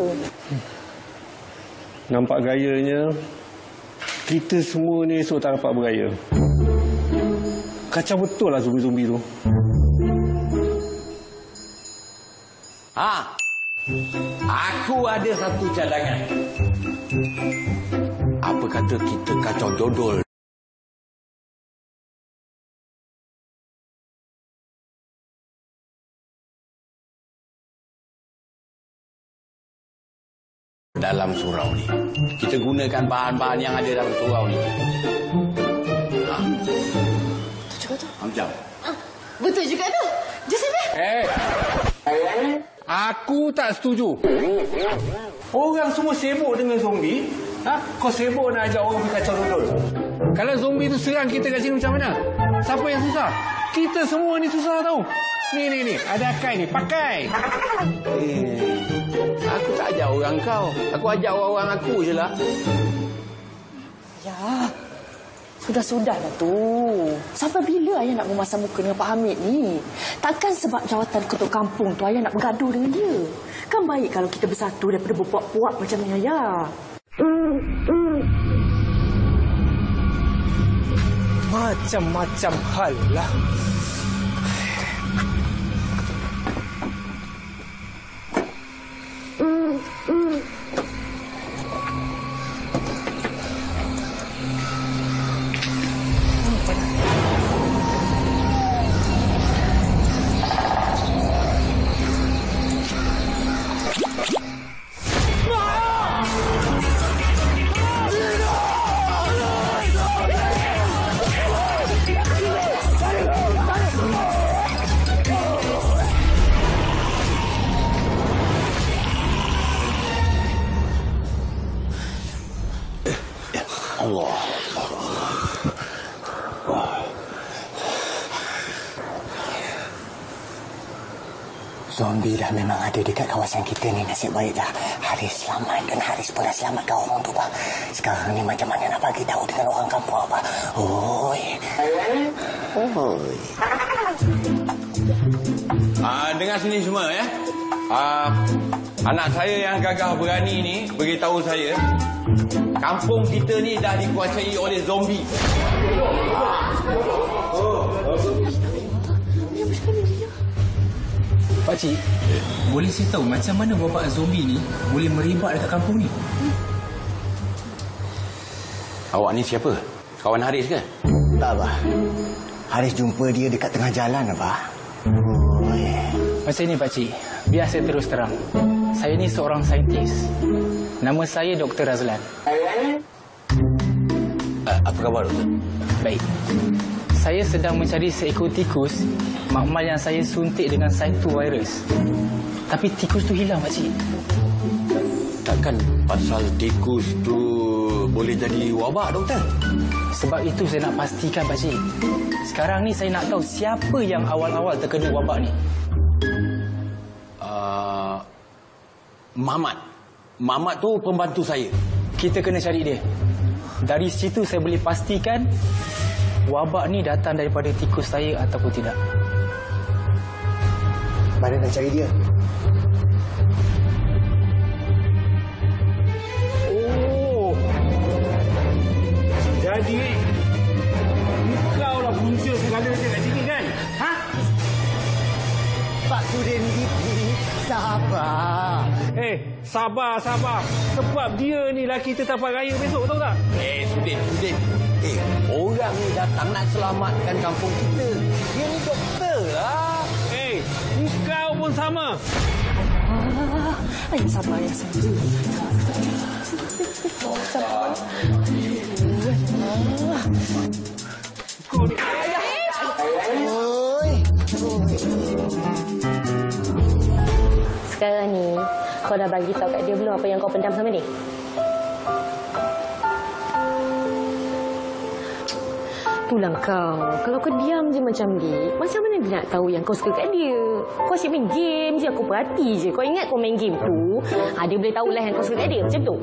S7: Nampak gayanya, kita semua ni esok tak dapat beraya. Kacau betul lah zombie-zombie tu.
S10: Aku ada satu cadangan. Apa kata kita kacau dodol? Dalam surau ni. Kita gunakan bahan-bahan yang ada dalam surau ni.
S6: Betul juga tu.
S10: Macam?
S6: Betul juga tu. Joseph.
S7: Aku tak setuju. Orang semua sibuk dengan zombie. Kau sibuk nak ajak orang pergi kacau dodol. Kalau zombie tu serang kita kat sini macam mana? Siapa yang susah? Kita semua ni susah tau. Ni. Ada akai ni. Pakai.
S10: Aku tak ajak orang kau. Aku ajak orang-orang aku je lah.
S6: Ya. Sudahlah tu. Sampai bila Ayah nak memasang muka dengan Pak Hamid ni? Takkan sebab jawatan ketua kampung tu Ayah nak bergaduh dengan dia. Kan baik kalau kita bersatu daripada berpuak-puak macam ni Ayah.
S5: Macam-macam hal lah.
S10: Zombie
S4: zombie dah memang ada dekat kawasan kita ni. Nasib baiklah Haris selamat dan Haris pun dah selamatkan orang tu, Abah. Sekarang ni macam mana nak bagi tahu dengan orang kampung, Abah? Oi.
S9: Dengar sini semua ya. Anak saya yang gagah berani ni beritahu saya kampung kita ni dah dikuasai oleh zombie.
S8: Pakcik, boleh saya tahu macam mana wabak zombie ni boleh merebak dekat kampung ni?
S9: Awak ni siapa? Kawan Haris ke?
S4: Tak, Abah. Haris jumpa dia dekat tengah jalan, Abah.
S8: Macam ni, Pakcik. Biar saya terus terang. Saya ni seorang saintis. Nama saya Dr. Razlan.
S9: Apa khabar, Doktor?
S8: Baik. Saya sedang mencari seekor tikus makmal yang saya suntik dengan cytovirus. Tapi tikus tu hilang, Pakcik.
S9: Takkan pasal tikus tu boleh jadi wabak, Doktor?
S8: Sebab itu saya nak pastikan, Pakcik. Sekarang ni saya nak tahu siapa yang awal-awal terkena wabak ni.
S9: Mamat tu pembantu saya.
S8: Kita kena cari dia. Dari situ saya boleh pastikan wabak ni datang daripada tikus saya ataupun tidak.
S4: Mana nak cari dia?
S7: Oh. Jadi kau lah punca segala dekat sini kan? Ha?
S4: Pak Sudin Diki, sabar.
S7: Sabar. Sebab dia ni laki tetapan raya besok, tahu tak?
S9: Sudin. Orang ni datang nak selamatkan kampung kita. Dia ni doktor lah.
S7: Kau pun sama.
S6: Sabar ya, sabar. Sabar.
S7: Kau ni.
S11: Sekarang ni, kau dah bagi tahu kat dia belum apa yang kau pendam sama dia? Itulah kau. Kalau kau diam je macam ni, macam mana dia nak tahu yang kau suka kat dia? Kau asyik main game je, kau perhati je. Kau ingat kau main game tu, dia boleh tahulah yang kau suka kat dia. Macam tu.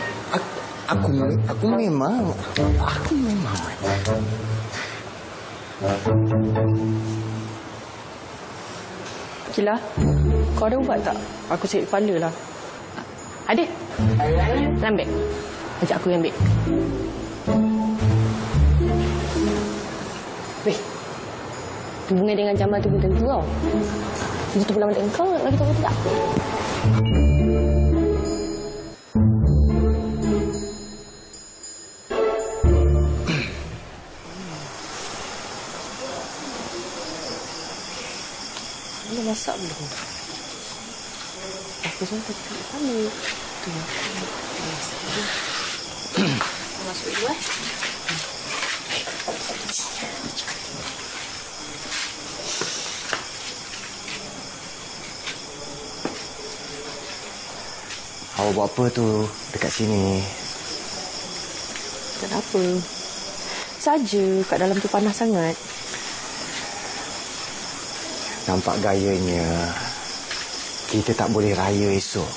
S4: Aku memang.
S6: Cila, kau ada ubat tak? Aku cari kepala lah. Ada? Ambil. Ajak aku ambil. Weh, hubungan dengan Jamal tu pun tentu tau. Dia tu pula dengan kau, lagi tahu tak? Dah masak belum? Aku semua tak kena kami. Tu yang masak dulu. Masuk dulu
S4: Awak buat apa tu dekat sini?
S6: Tak ada apa. Saja kat dalam tu panas sangat.
S4: Nampak gayanya kita tak boleh raya esok.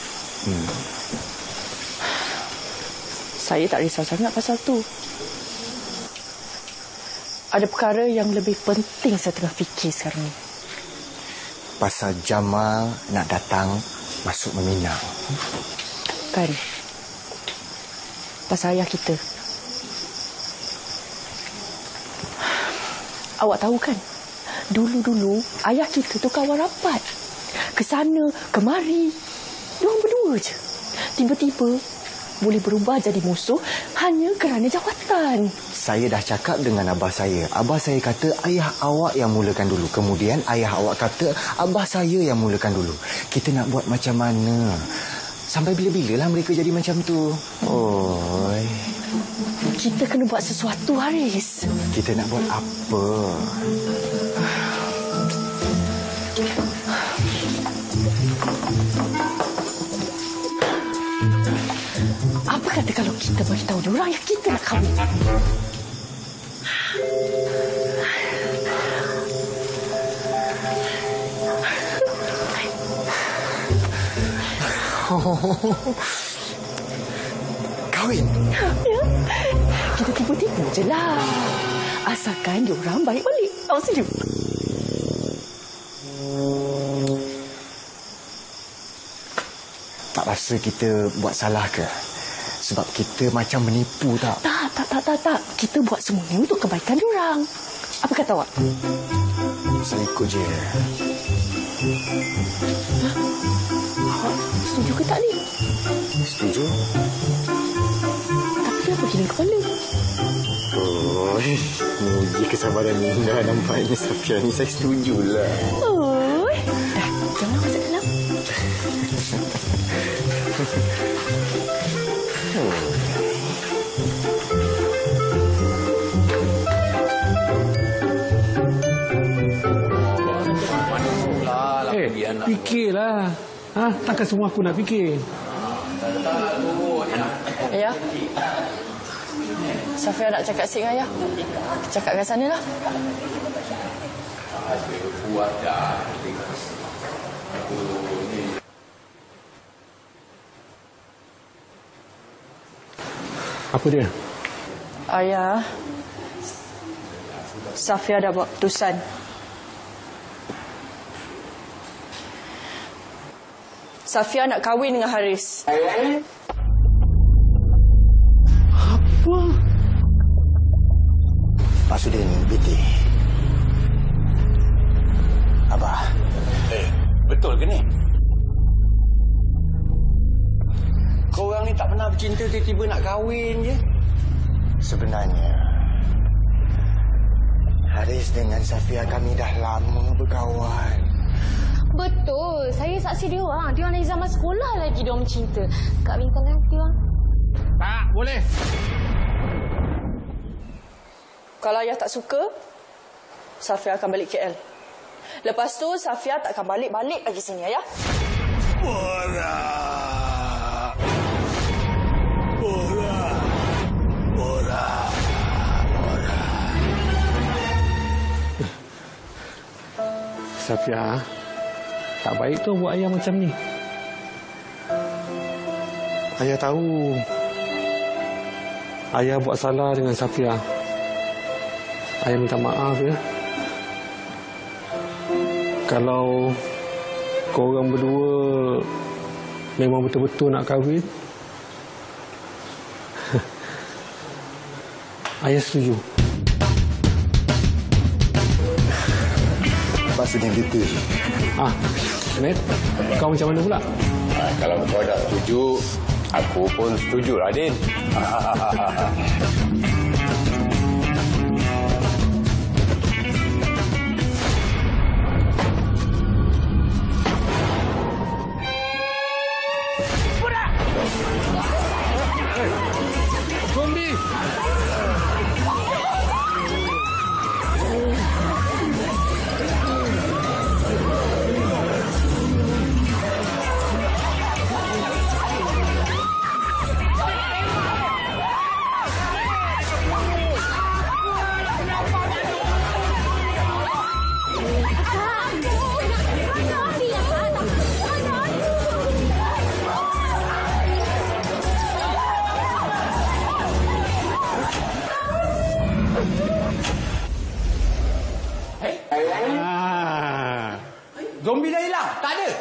S6: Saya tak risau sangat pasal tu. Ada perkara yang lebih penting saya tengah fikir sekarang ni.
S4: Pasal Jamal nak datang masuk meminang.
S6: Kan? Pasal ayah kita. Awak tahu kan? Dulu-dulu ayah kita tu kawan rapat. Kesana, kemari. Diorang berdua je. Tiba-tiba boleh berubah jadi musuh hanya kerana jawatan.
S4: Saya dah cakap dengan abah saya. Abah saya kata ayah awak yang mulakan dulu. Kemudian ayah awak kata abah saya yang mulakan dulu. Kita nak buat macam mana? Sampai bila-bila lah mereka jadi macam tu? Oi.
S6: Kita kena buat sesuatu, Haris.
S4: Kita nak buat apa?
S6: Apa kata kalau kita beritahu diorang yang kita nak kahwin?
S4: Kahwin?
S6: Ya. Kita tipu-tipu je lah. Asalkan diorang balik balik. Awak setuju?
S4: Tak rasa kita buat salah ke? Sebab kita macam menipu tak?
S6: Tak. Kita buat semua ni untuk kebaikan diorang. Apa kata awak?
S4: Saya ikut je.
S6: Awak setuju ke tak ni?
S4: Setuju.
S6: Tapi kenapa kena kepala?
S4: Oh, uji kesabaran Nina nampaknya Safia ni. Saya setujulah.
S6: Oh, dah, jangan masuk dalam.
S7: Fikirlah. Takkan semua aku nak fikir.
S6: Ya. Safia nak cakap sikit dengan Ayah. Cakap kat sana lah.
S7: Apa dia?
S6: Ayah, Safia dah buat keputusan. Safia nak kahwin dengan Haris.
S7: Apa?
S4: Pak Sudin, BT. Abah.
S5: Betul ke ni? Korang ni tak pernah bercinta, tiba-tiba nak kahwin je.
S4: Sebenarnya, Haris dengan Safia kami dah lama berkawan.
S11: Betul. Saya saksi dia orang. Dia orang dari zaman sekolah lagi dia orang cinta. Kak Bintang kan dia orang.
S7: Tak, boleh.
S6: Kalau Ayah tak suka, Safia akan balik KL. Lepas tu, Safia tak akan balik-balik lagi sini, Ayah.
S7: Safia, tak baik tu buat ayah macam ni. Ayah tahu. Ayah buat salah dengan Safia. Ayah minta maaf ya. Kalau korang berdua memang betul-betul nak kahwin, ayah setuju.
S4: Pak Sudin BT.
S7: Net, kau macam mana pula?
S10: Kalau kau dah setuju, aku pun setuju, Radin.
S7: Zombie!
S5: Zombie dah hilang. Tak ada.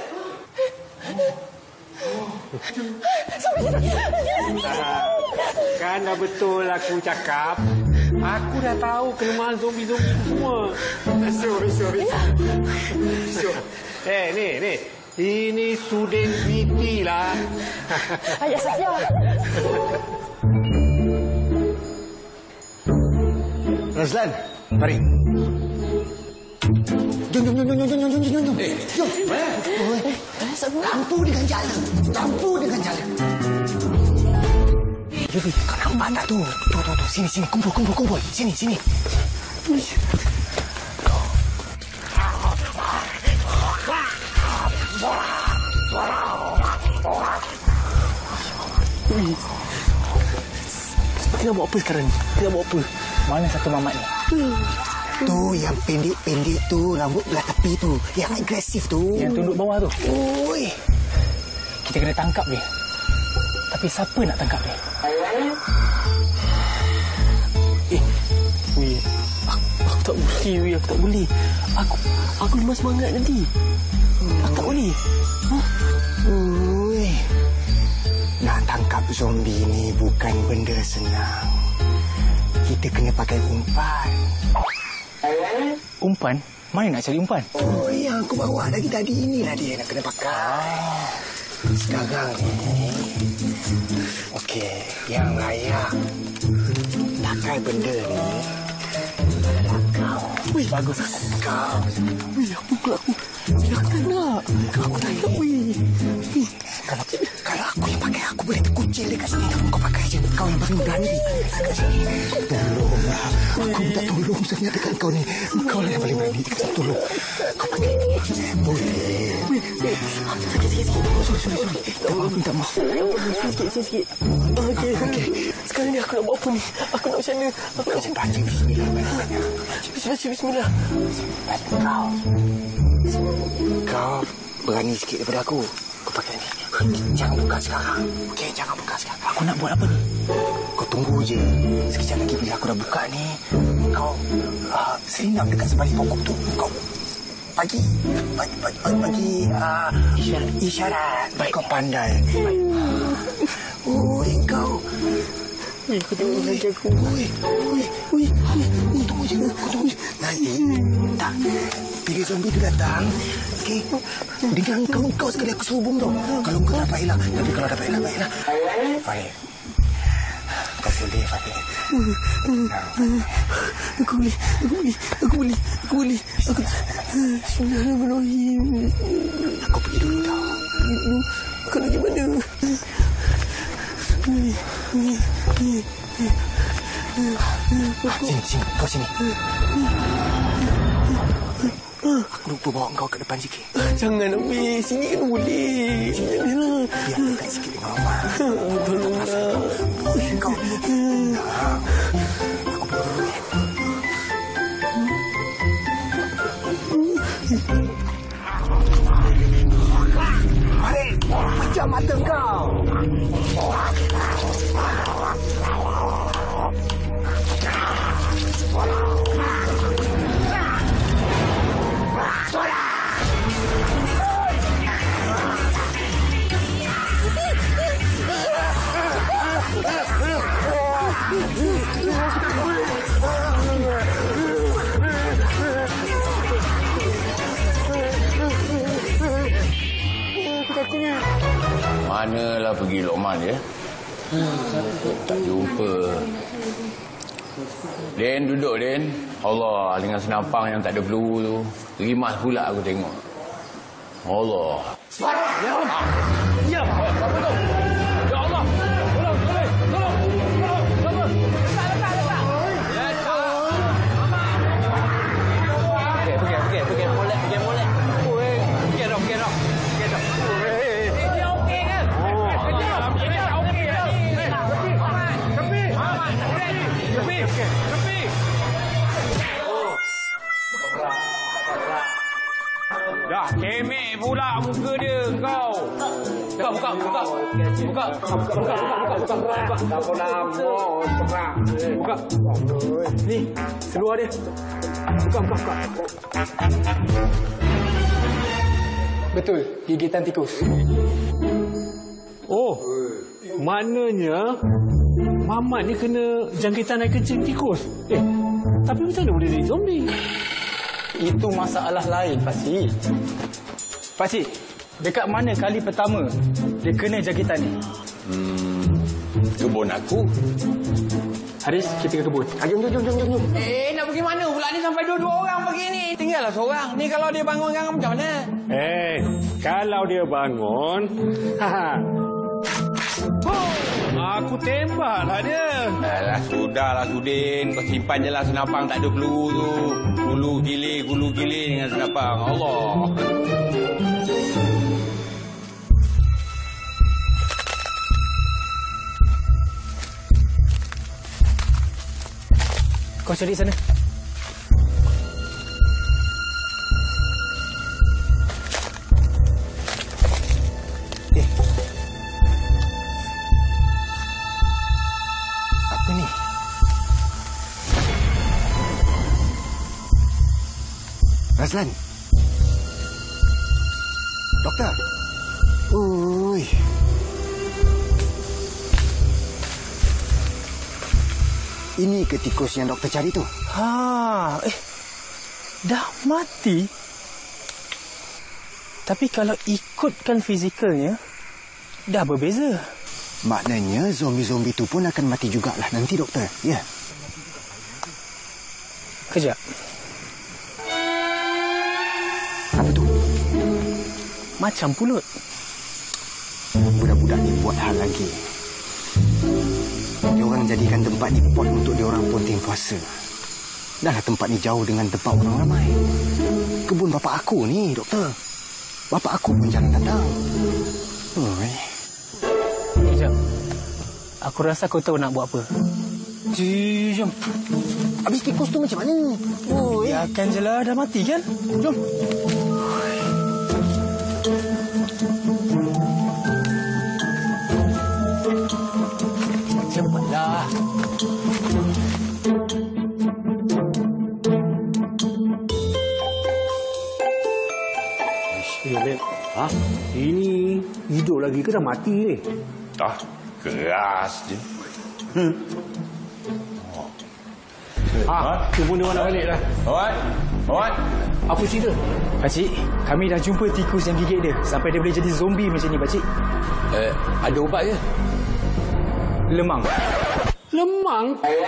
S7: Kan dah betul aku cakap. Aku dah tahu kelemahan zombie-zombie semua. Sorry. Ni. Ini Sudin BT lah.
S6: Ayah Safia.
S4: Razlan, mari. Jom. Campur dengan jalan. Jadi, kau nampak tak tu? Tuh. Sini. Kumpul. Sini. Kita buat apa sekarang ni?
S5: Mana satu mamat ni?
S4: Tu yang pendek tu, rambut belah tepi tu. Yang agresif tu.
S5: Yang tunduk bawah tu.
S4: Oi.
S8: Kita kena tangkap dia. Tapi siapa nak tangkap dia?
S5: Weh, aku tak boleh, weh. Aku tak boleh. Aku lemah semangat nanti. Aku tak boleh.
S4: Ui. Nak tangkap zombie ni bukan benda senang. Kita kena pakai umpan.
S8: Umpan? Mana nak cari umpan?
S4: Oh, yang aku bawa lagi tadi inilah dia nak kena pakai. Sekarang ni. Okey, yang layak. Pakai benda ni. Adalah kau.
S5: Weh, bagus.
S4: Kau.
S5: Weh, apa pula aku? Aku tak nak. Aku tak nak, weh.
S4: Kalau aku yang pakai, aku boleh terkucil dekat sini. Kau pakai je. Kau yang paling berani. Dekat sini. Tolonglah. Aku minta tolong sangat dekat kau ni. Kau lah yang paling berani dekat sini. Tolong. Kau pakai. Boleh.
S5: Sikit. Sorry.
S4: Minta maaf.
S5: Sikit. Okey. Sekarang ni aku nak buat apa ni? Aku nak macam mana?
S4: Baca bismillah.
S5: Bismillah.
S4: Kau berani sikit daripada aku. Kau pakai ni. Jangan buka sekarang. Okey, jangan buka sekarang.
S8: Aku nak buat apa ni?
S4: Kau tunggu je. Sekejap lagi bila aku dah buka ni, kau selinap dekat sebalik pokok tu. Kau bagi isyarat. Baik. Kau pandai. Oi, kau.
S5: Kau tengok lagi aku.
S4: Oi. Tunggu je. Nanti, tak. Bila zombie tu datang, okey, dengan kau sekali aku serubung tau. Kalau kau dapat elak, tapi kalau dapat elak, baiklah. Baik. Kau boleh, Fadil.
S5: Aku boleh. Bismillahirrahmanirrahim.
S4: Aku pergi dulu tau.
S5: Kau nak pergi mana?
S4: Sini. Kau sini. Aku lupa bawa kau ke depan sikit.
S5: Jangan, weh. Sini kan boleh. Janganlah.
S4: Biar dekat sikit dengan Mama.
S5: Tolonglah.
S4: Kau ni. Aku pergi dulu. Mari, pejam mata kau.
S10: Manalah pergi Lokman ya? Tak jumpa. Den, duduk Den. Allah, dengan senapang yang tak ada peluru tu. Rimas pula aku tengok. Allah.
S3: Ya. Apa tu? Ya Allah. Tolong. Pergi molek. Pergi dah. Dia okey ke? Tepi. Dah kemek pula muka dia kau. Buka. Buka. Ni, keluar dia. Buka.
S8: Betul, gigitan tikus.
S7: Oh, maknanya Mamat ni kena jangkitan air kencing tikus. Tapi macam mana boleh jadi zombie?
S8: Itu masalah lain, Pakcik, dekat mana kali pertama dia kena jangkitan ni?
S10: Kebun aku.
S8: Haris, kita ke kebun.
S4: Jom.
S3: Nak pergi mana pula ni sampai dua orang pergi ni? Tinggallah seorang. Ni kalau dia bangun sekarang macam mana?
S7: Kalau dia bangun, aku tembaklah dia.
S3: Alah, sudahlah Sudin. Kau simpan je lah senapang tak ada peluru tu. Gulu gilir dengan senapang. Allah.
S8: Kau cari sana.
S4: Fazlan. Doktor. Ui. Ini ke tikus yang doktor cari tu?
S8: Dah mati? Tapi kalau ikutkan fizikalnya, dah berbeza.
S4: Maknanya zombie-zombie tu pun akan mati jugalah nanti, doktor. Ya.
S8: Kejap.
S4: Apa tu?
S8: Macam pulut.
S4: Budak-budak ni buat hal lagi. Diorang jadikan tempat ni pot untuk diorang ponting puasa. Dahlah tempat ni jauh dengan tempat orang ramai. Kebun bapak aku ni, doktor. Bapak aku pun jarang datang.
S8: Sekejap. Aku rasa kau tahu nak buat apa.
S4: Jom. Habis tikus tu macam mana?
S8: Biarkan je lah, dah mati kan? Jom. Cepatlah.
S7: Ini hidup lagi ke dah mati ni?
S10: Keras je.
S7: Kebun dia nak balik dah.
S10: Awak.
S7: Apa cerita?
S8: Pakcik, kami dah jumpa tikus yang gigit dia sampai dia boleh jadi zombie macam ni, pakcik.
S10: Ada ubat ke?
S8: Lemang.
S7: Lemang?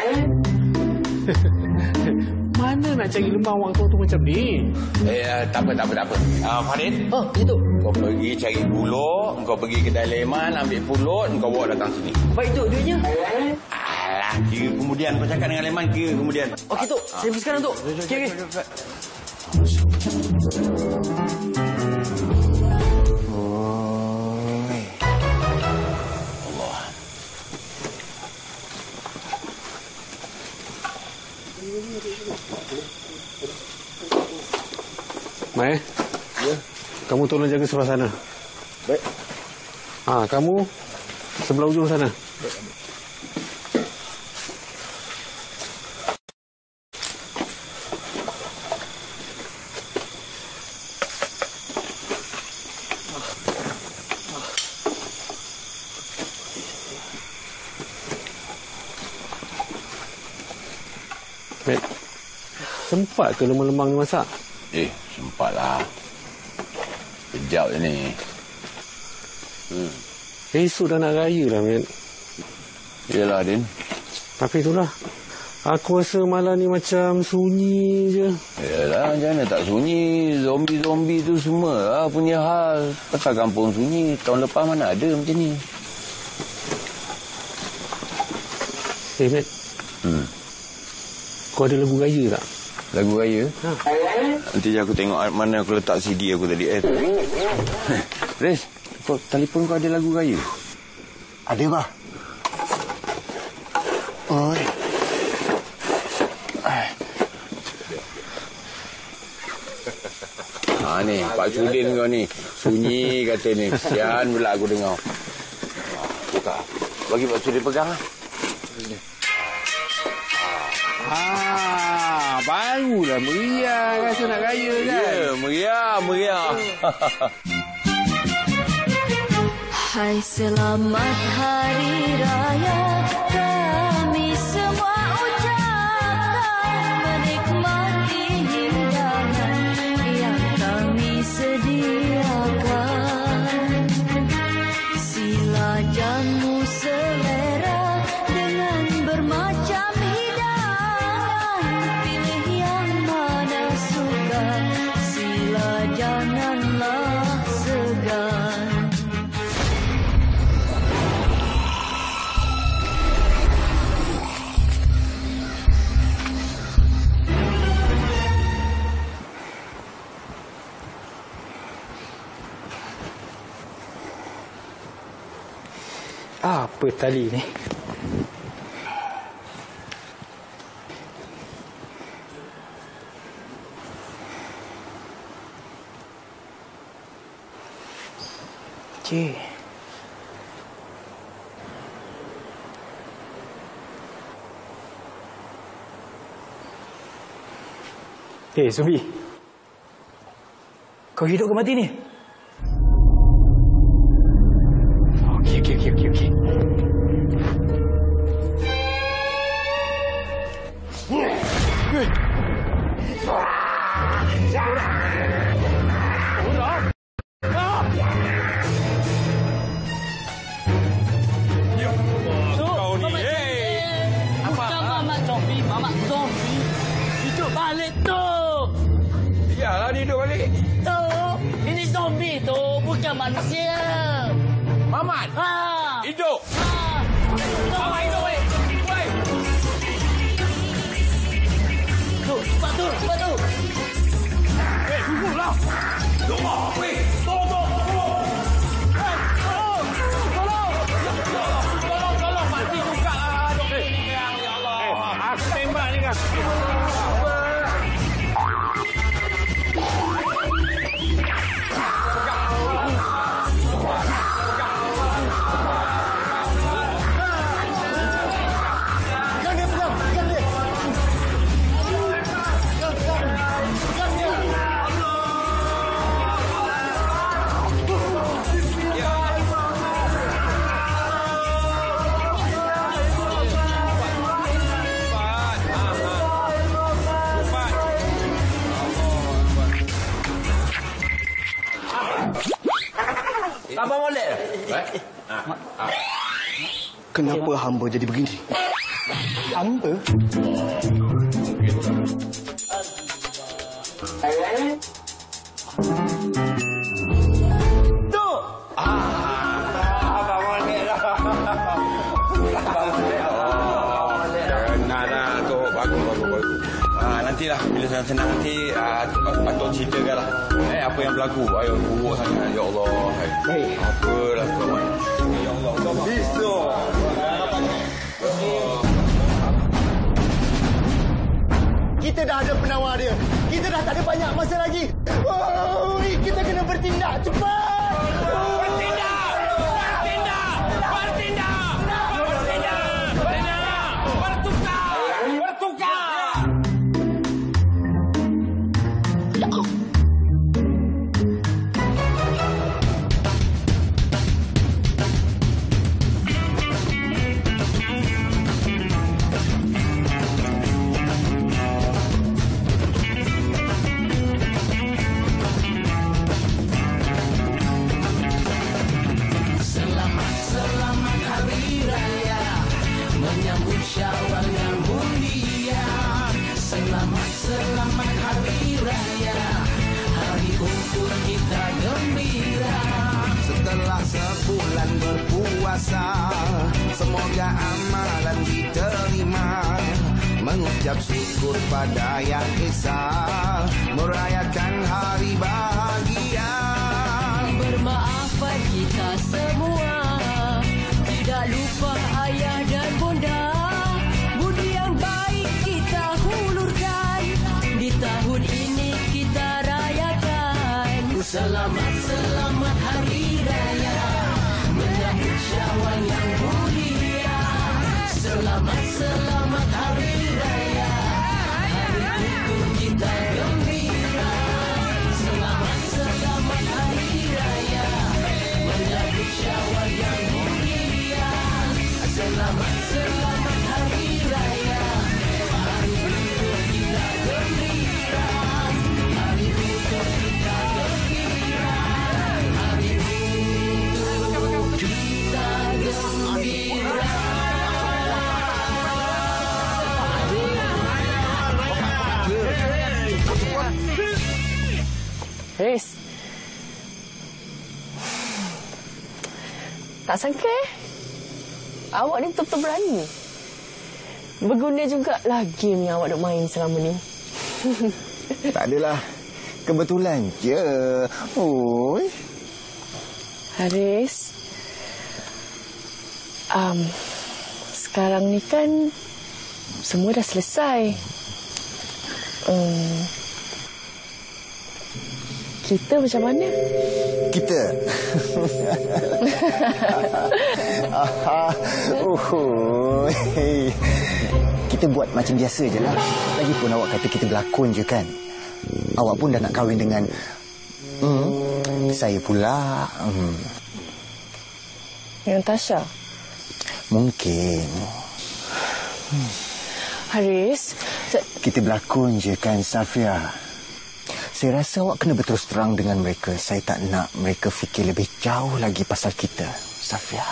S7: Mana nak cari lemang orang tua tu macam ni?
S10: Tak apa. Farid.
S5: Itu.
S10: Kau pergi cari pulut, kau pergi kedai leman, ambil pulut, kau bawa datang sini.
S5: Baik, Tok, duitnya.
S10: Alah, kira kemudian. Kau cakap dengan leman, kira kemudian.
S5: Okey, Tok. Saya pergi sekarang, Tok. Okey.
S7: Mai, ya. Kamu tolong jaga sebelah sana.
S10: Baik.
S7: Kamu sebelah ujung sana.
S10: Baik.
S7: Baik. Sempat ke lemang-lemang ni masak?
S10: Sempatlah. Kejap je ni.
S7: Esok dah nak raya dah, Mat.
S10: Yelah, Din.
S7: Tapi itulah. Aku rasa malam ni macam sunyi je.
S10: Yelah, macam mana tak sunyi. Zombie-zombie tu semua lah punya hal. Pasal kampung sunyi. Tahun lepas mana ada macam ni.
S7: Mat. Kau ada lagu raya tak?
S10: Lagu raya? Nanti aku tengok mana aku letak CD aku tadi. Riz, telefon kau ada lagu raya?
S4: Ada, bah. Oi.
S10: Ni, Pak Sudin kau ni. Sunyi kata ni. Kesian pula aku dengar. Buka. Bagi Pak Sudin pegang lah.
S7: Barulah meriah rasa nak raya kan?
S10: Ya, meriah.
S2: Hai, selamat hari raya. Kami semua ucapkan menikmati hidangan yang kami sediakan. Sila jamu selera dengan bermacam hidangan. Pilih yang mana suka, sila janganlah segan.
S8: Apa tali ni? Cik. Zombie. Kau hidup ke mati ni? Okey.
S9: Kau ni,
S12: Bukan Mamat Zombie, Mamat Zombie. Hidup balik tu.
S9: Iyalah dia hidup balik.
S12: Tu, ini zombie tu, bukan manusia.
S9: Mamat. Hidup.
S12: Mamat hidup balik.
S9: Woi.
S12: Tu, cepat tu.
S9: Tunggulah. Woi, tolong. Tolong, mati juga lah. Ya Allah. Aku tembak ni kan.
S5: Abang molek.
S4: Kenapa hamba jadi begini? Hamba?
S12: Tu.
S9: Abang molek lah. Janganlah tu. Bagus. Nantilah bila senang-senang nanti Atok ceritakanlah apa yang berlaku. Ayo buruk sangat. Ya Allah.
S4: Baik.
S9: Apalah kau. Ya Allah. Bisu.
S4: Kita dah ada penawar dia. Kita dah tak ada banyak masa lagi. Oh, kita kena bertindak cepat.
S9: Bertindak. Bertukar.
S1: Syawal yang mulia. Selamat hari raya. Hari untuk kita gembira. Setelah sebulan berpuasa, semoga amalan diterima. Mengucap syukur pada Yang Esa, merayakan hari bahagia.
S2: Bermaafkan kita semua, tidak lupa ayah dan bunda. Budi yang baik kita hulurkan, di tahun ini kita rayakan. Selamat hari raya, menyambut Syawal yang mulia. Selamat hari raya, hari untuk kita gembira. Selamat hari raya, menyambut Syawal yang mulia. Selamat hari raya, hari untuk kita gembira. Hari untuk kita gembira. Hari untuk kita gembira.
S6: Haris. Tak sangka awak ni betul-betul berani. Berguna jugalah game yang awak duk main selama ni.
S4: Tak adalah. Kebetulan je. Oi.
S6: Haris. Sekarang ni kan semua dah selesai. Kita macam mana?
S4: Kita. Kita buat macam biasa je lah. Lagipun awak kata kita berlakon je kan. Awak pun dah nak kahwin dengan Saya pula.
S6: Yang Tasha?
S4: Mungkin.
S6: Haris,
S4: kita berlakon je kan, Safia. Saya rasa awak kena berterus terang dengan mereka. Saya tak nak mereka fikir lebih jauh lagi pasal kita, Safia.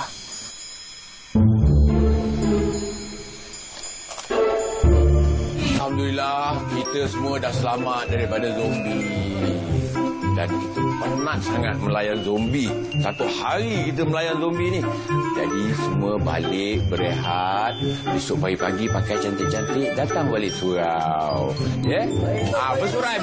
S10: Alhamdulillah, kita semua dah selamat daripada zombie. Dan kita penat sangat melayan zombie. Satu hari kita melayan zombie ni. Jadi semua balik berehat. Besok pagi-pagi pakai cantik-cantik, datang balik surau. Ya? Bersurai.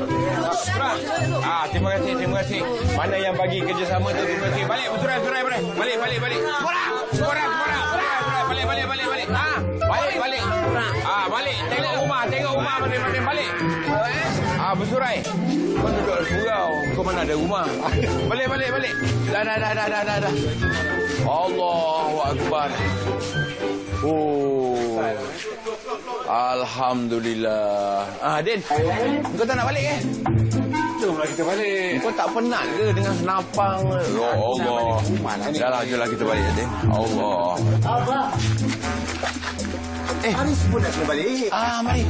S10: Terima kasih. Mana yang bagi kerjasama tu, terima kasih. Balik, bersurai. Balik. Suara. Balik. Balik. Tengok rumah masing-masing balik. Bersurai. Kau duduk di surau. Kau mana ada rumah? Balik. Dah. Allahu Akbar. Alhamdulillah. Din, kau tak nak balik ke?
S7: Jomlah kita balik.
S10: Kau tak penat ke dengan senapang? Ya Allah. Jomlah kita balik, Din. Allah.
S4: Abah. Haris pun nak kena balik.
S10: Mari.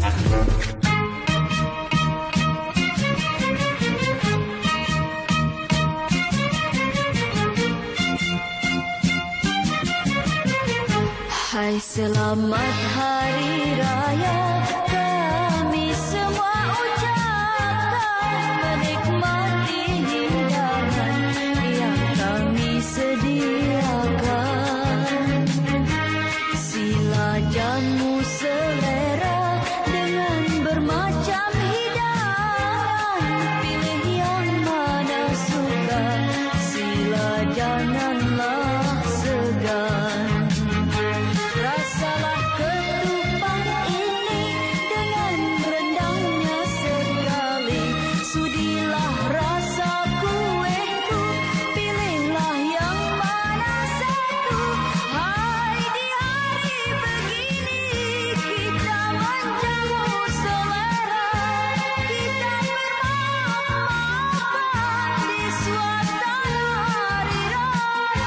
S2: Hai selamat hari raya, kami semua ucapkan, menikmati hidangan yang kami sediakan. Sila jamu selera dengan bermacam hidangan, pilih yang mana suka, sila janganlah segan. Rasalah ketupat ini dengan rendangnya sekali. Sudilah rasa kueku, pilihlah yang mana satu. Hai di hari begini kita menjamu selera, kita bermaaf-maafan di suasana hari raya.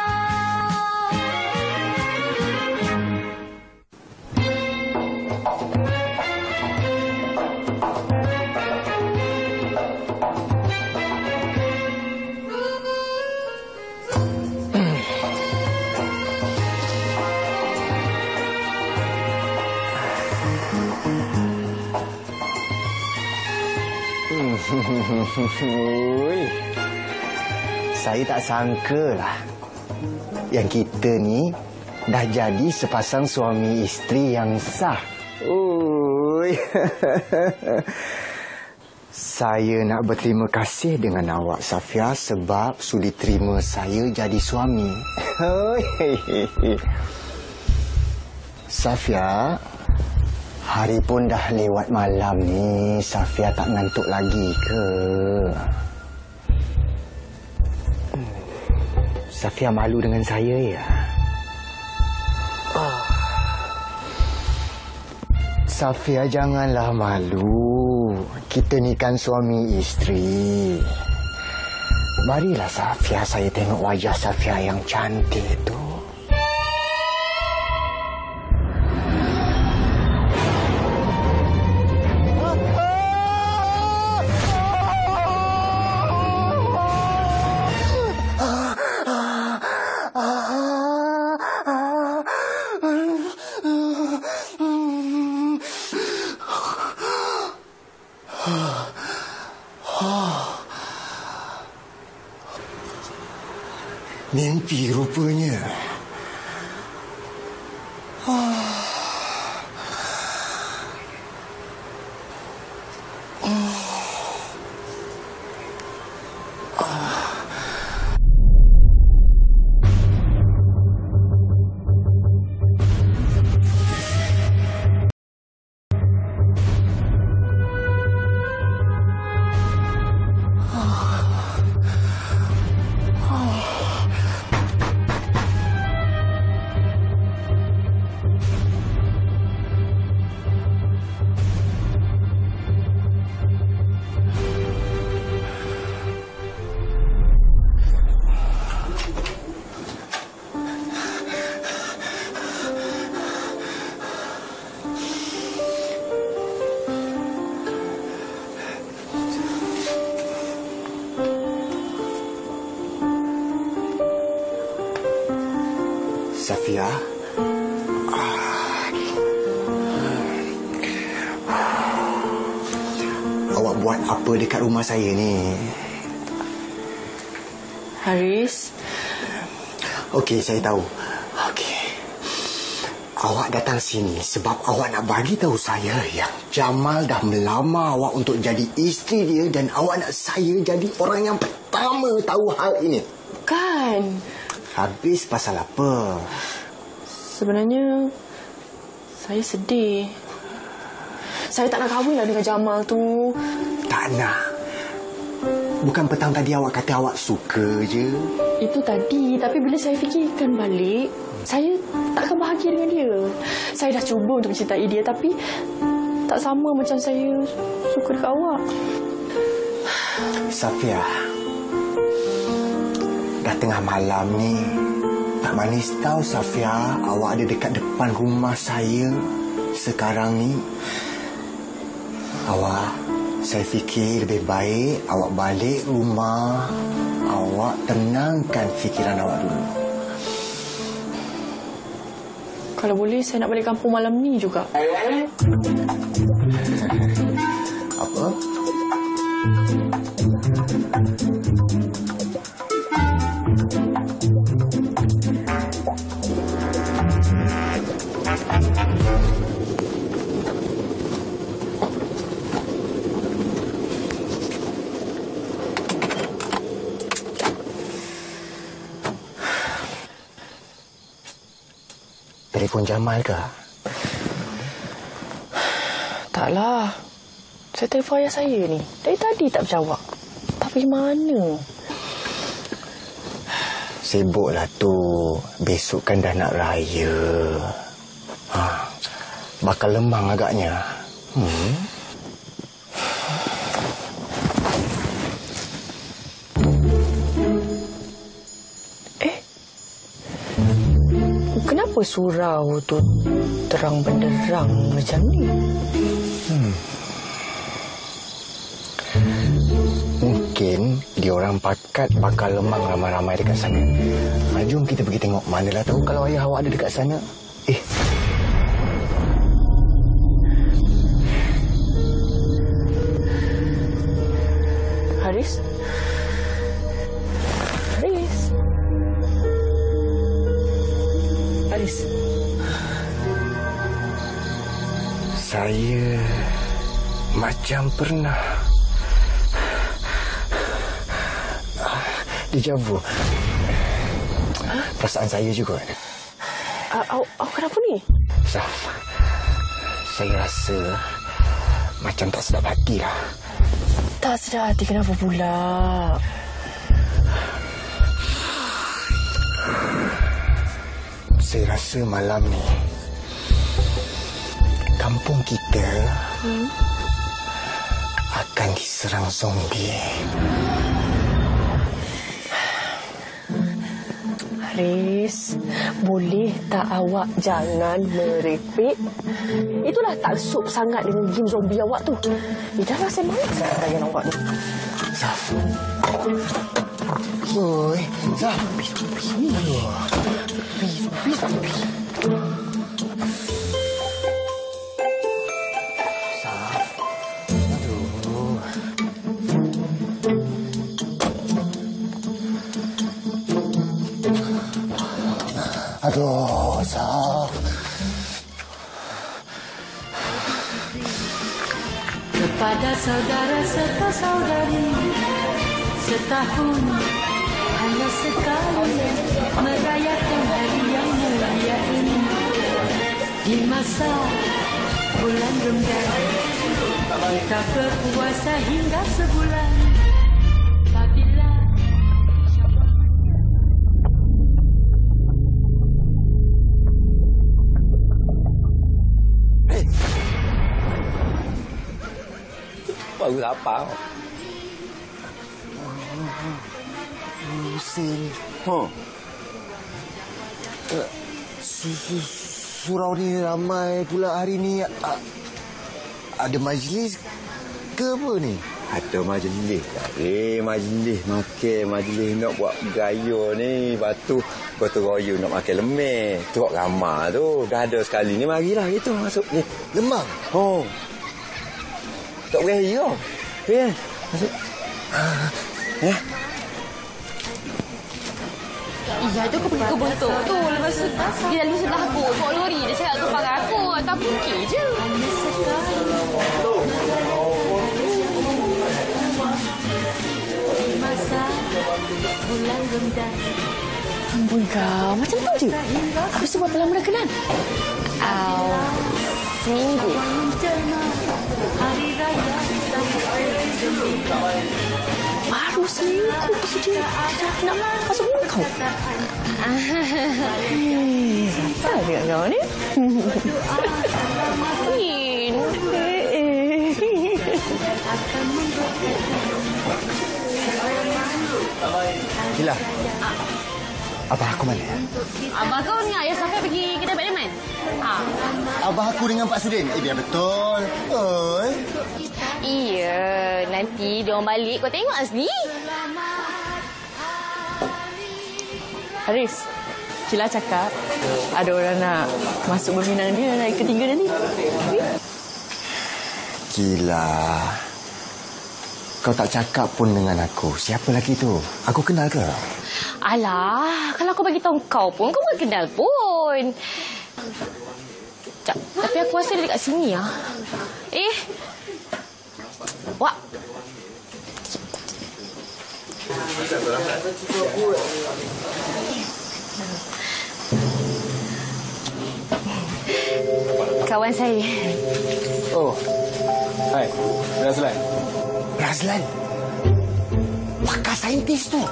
S4: Saya tak sangka lah yang kita ni dah jadi sepasang suami isteri yang sah. Saya nak berterima kasih dengan awak, Safia, sebab sudi terima saya jadi suami. Safia, hari pun dah lewat malam ni. Safia tak ngantuk lagi ke? Safia malu dengan saya ya? Safia janganlah malu. Kita ni kan suami isteri. Marilah Safia, saya tengok wajah Safia yang cantik tu. Mimpi rupanya. Safia. Awak buat apa dekat rumah saya ni?
S6: Haris.
S4: Okey, saya tahu. Okey. Awak datang sini sebab awak nak bagi tahu saya yang Jamal dah melamar awak untuk jadi isteri dia dan awak nak saya jadi orang yang pertama tahu hal ini.
S6: Kan?
S4: Habis pasal apa?
S6: Sebenarnya saya sedih. Saya tak nak kahwin lah dengan Jamal tu.
S4: Tak nak. Bukan petang tadi awak kata awak suka je.
S6: Itu tadi, tapi bila saya fikirkan balik, saya takkan bahagia dengan dia. Saya dah cuba untuk mencintai dia, tapi tak sama macam saya suka dekat awak.
S4: Safia, dah tengah malam ni. Tak manis tahu Safia, awak ada dekat depan rumah saya sekarang ni. Saya fikir lebih baik awak balik rumah. Awak tenangkan fikiran awak dulu.
S6: Kalau boleh, saya nak balik kampung malam ni juga.
S4: Apa? Telefon Jamal ke?
S6: Taklah. Saya telefon ayah saya ni. Dari tadi tak berjawab. Tapi mana?
S4: Sibuklah tu. Besok kan dah nak raya. Bakal lemang agaknya.
S6: Kenapa surau tu terang benderang macam ni?
S4: Mungkin diorang pakat bakal lemang ramai-ramai dekat sana. Jom kita pergi tengok. Manalah tahu kalau ayah awak ada dekat sana.
S6: Haris?
S4: Saya macam pernah deja vu. Perasaan saya juga.
S6: Awak kenapa ni?
S4: Saf, saya rasa macam tak sedap hati lah.
S6: Tak sedap hati kenapa pula?
S4: Saya rasa malam ni kampung kita akan diserang zombie.
S6: Haris, boleh tak awak jangan merepek? Itulah tak sup sangat dengan game zombie awak tu. Dah saya malas dengan awak ni.
S4: Zaf. Oi, Zaf. Aduh, Zaf.
S2: Kepada saudara serta saudari, setahun hanya sekali merayakan hari yang mulia ini. Di masa bulan Ramadan, kita berpuasa hingga sebulan.
S3: Baru lapar.
S4: Husin. Surau ni ramai pula hari ni. Ada majlis ke apa ni?
S10: Ada majlis. Majlis makan, majlis nak buat gaya ni. Lepas tu
S4: Gotong royong nak makan lemang. Teruk ramah tu. Dah ada sekali ni, marilah kita masuk. Ni, lemang? Oh. Tak berahi tau. Ya, masuk. Ya.
S11: Iya, tu aku pergi ke bentuk tu. Lepas tu, dia lalu sebelah aku. Bawa lori. Dia cakap tumpang aku. Tak fikir je.
S6: Amboi kau, macam tu je. Habis tu berapa lama dah kenal?
S11: Seminggu.
S6: Baru seminggu lepas tu dia nak masuk rumah kau. Siapa dekat kau ni?
S4: Gila. Abah aku mana?
S11: Abah kau ni ayah sampai pergi kedai Batman.
S4: Abah aku dengan Pak Sudin. Biar betul. Oi.
S11: Iya, nanti dia orang balik kau tengok Azli.
S6: Haris, Cila cakap ada orang nak masuk berminang dia naik ketiga nanti.
S4: Gila. Kau tak cakap pun dengan aku. Siapa lagi tu? Aku kenal ke?
S11: Alah, kalau aku bagi tahu kau pun, kau bukan kenal pun. Cak, tapi aku rasa dia dekat sini ah. Wak. Kawan saya.
S3: Oh. Hai, Razlan.
S4: Razlan? Pakar saintis tu.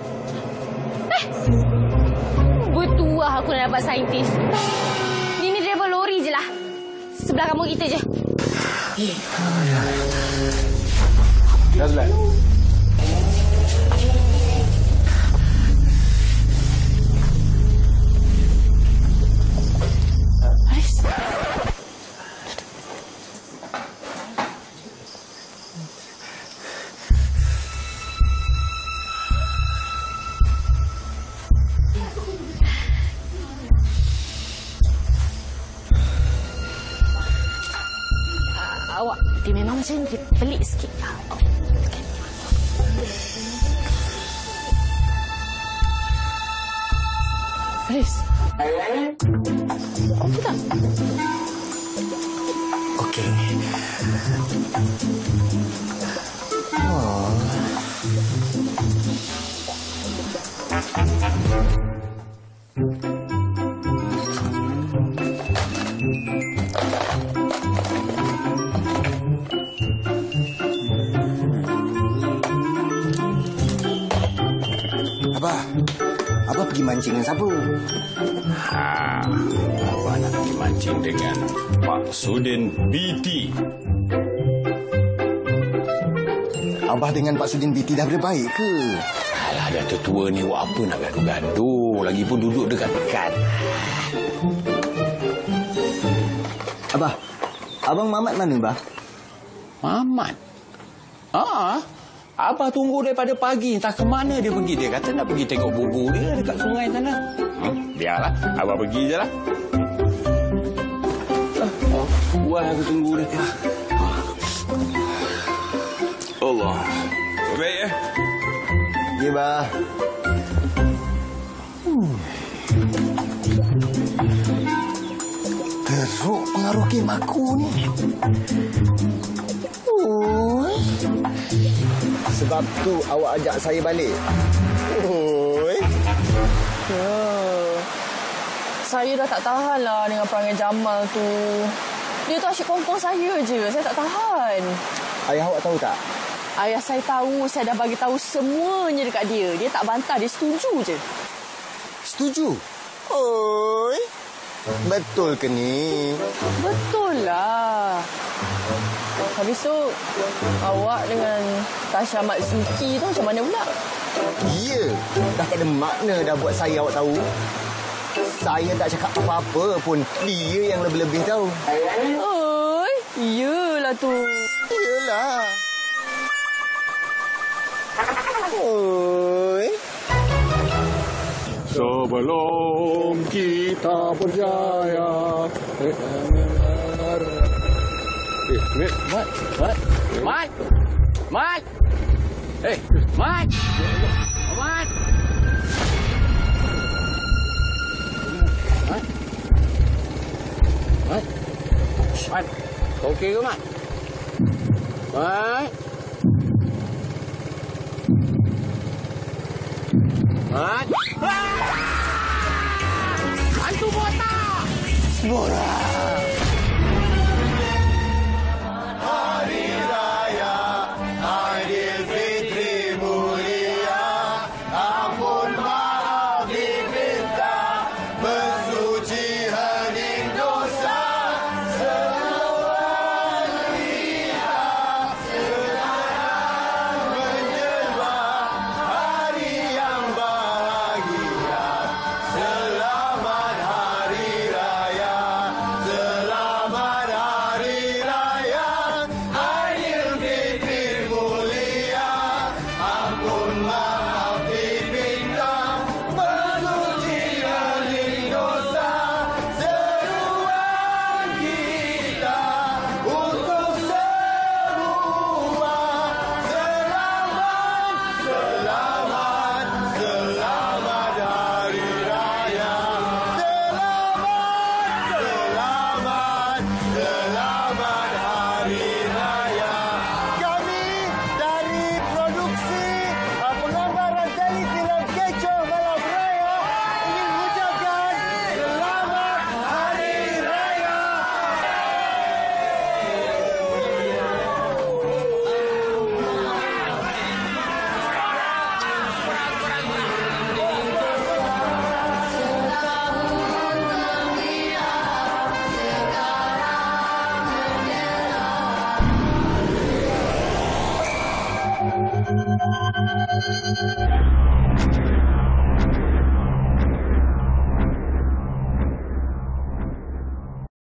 S11: Bertuah aku nak dapat saintis. Ini driver lori je lah. Sebelah kamu kita je.
S3: Razlan.
S6: Haris.
S11: Awak, dia memang macam dia pelik sikit.
S6: Haris. Apa tak?
S4: Okey. Oh. Abah pergi mancing dengan siapa?
S10: Abah nak pergi mancing dengan Pak Sudin BT.
S4: Abah dengan Pak Sudin BT dah berbaik ke?
S10: Alah, dah tertua ni buat apa nak gaduh-gaduh. Lagipun duduk dekat-dekat.
S4: Abah, Abang Mamat mana, Abah?
S10: Mamat? Abah tunggu daripada pagi. Entah ke mana dia pergi. Dia kata nak pergi tengok bubu dia dekat sungai sana. Biarlah. Abah pergi je lah. Buat aku tunggu dia. Allah. Baik ya?
S4: Ya, Bah. Teruk pengaruh game aku ni. Sebab tu awak ajak saya balik.
S6: Saya dah tak tahan lah dengan perangai Jamal tu. Dia tu asyik kompong saya je. Saya tak tahan.
S4: Ayah awak tahu tak?
S6: Ayah saya tahu. Saya dah bagi tahu semuanya dekat dia. Dia tak bantah. Dia setuju je.
S4: Setuju? Oi. Betul ke ni?
S6: Betul lah. Habis tu, awak dengan Tasha Matsuki tu macam mana pula?
S4: Ya, dah tak ada makna dah buat saya awak tahu. Saya tak cakap apa-apa pun. Dia yang lebih-lebih tahu.
S6: Oi, iyalah tu.
S4: Iyalah. Oi.
S7: Sebelum kita berjaya.
S3: Mat. Mat. Mat. Mat. Kau okey ke, Mat? Mat. Mat. Hantu botak. Borak.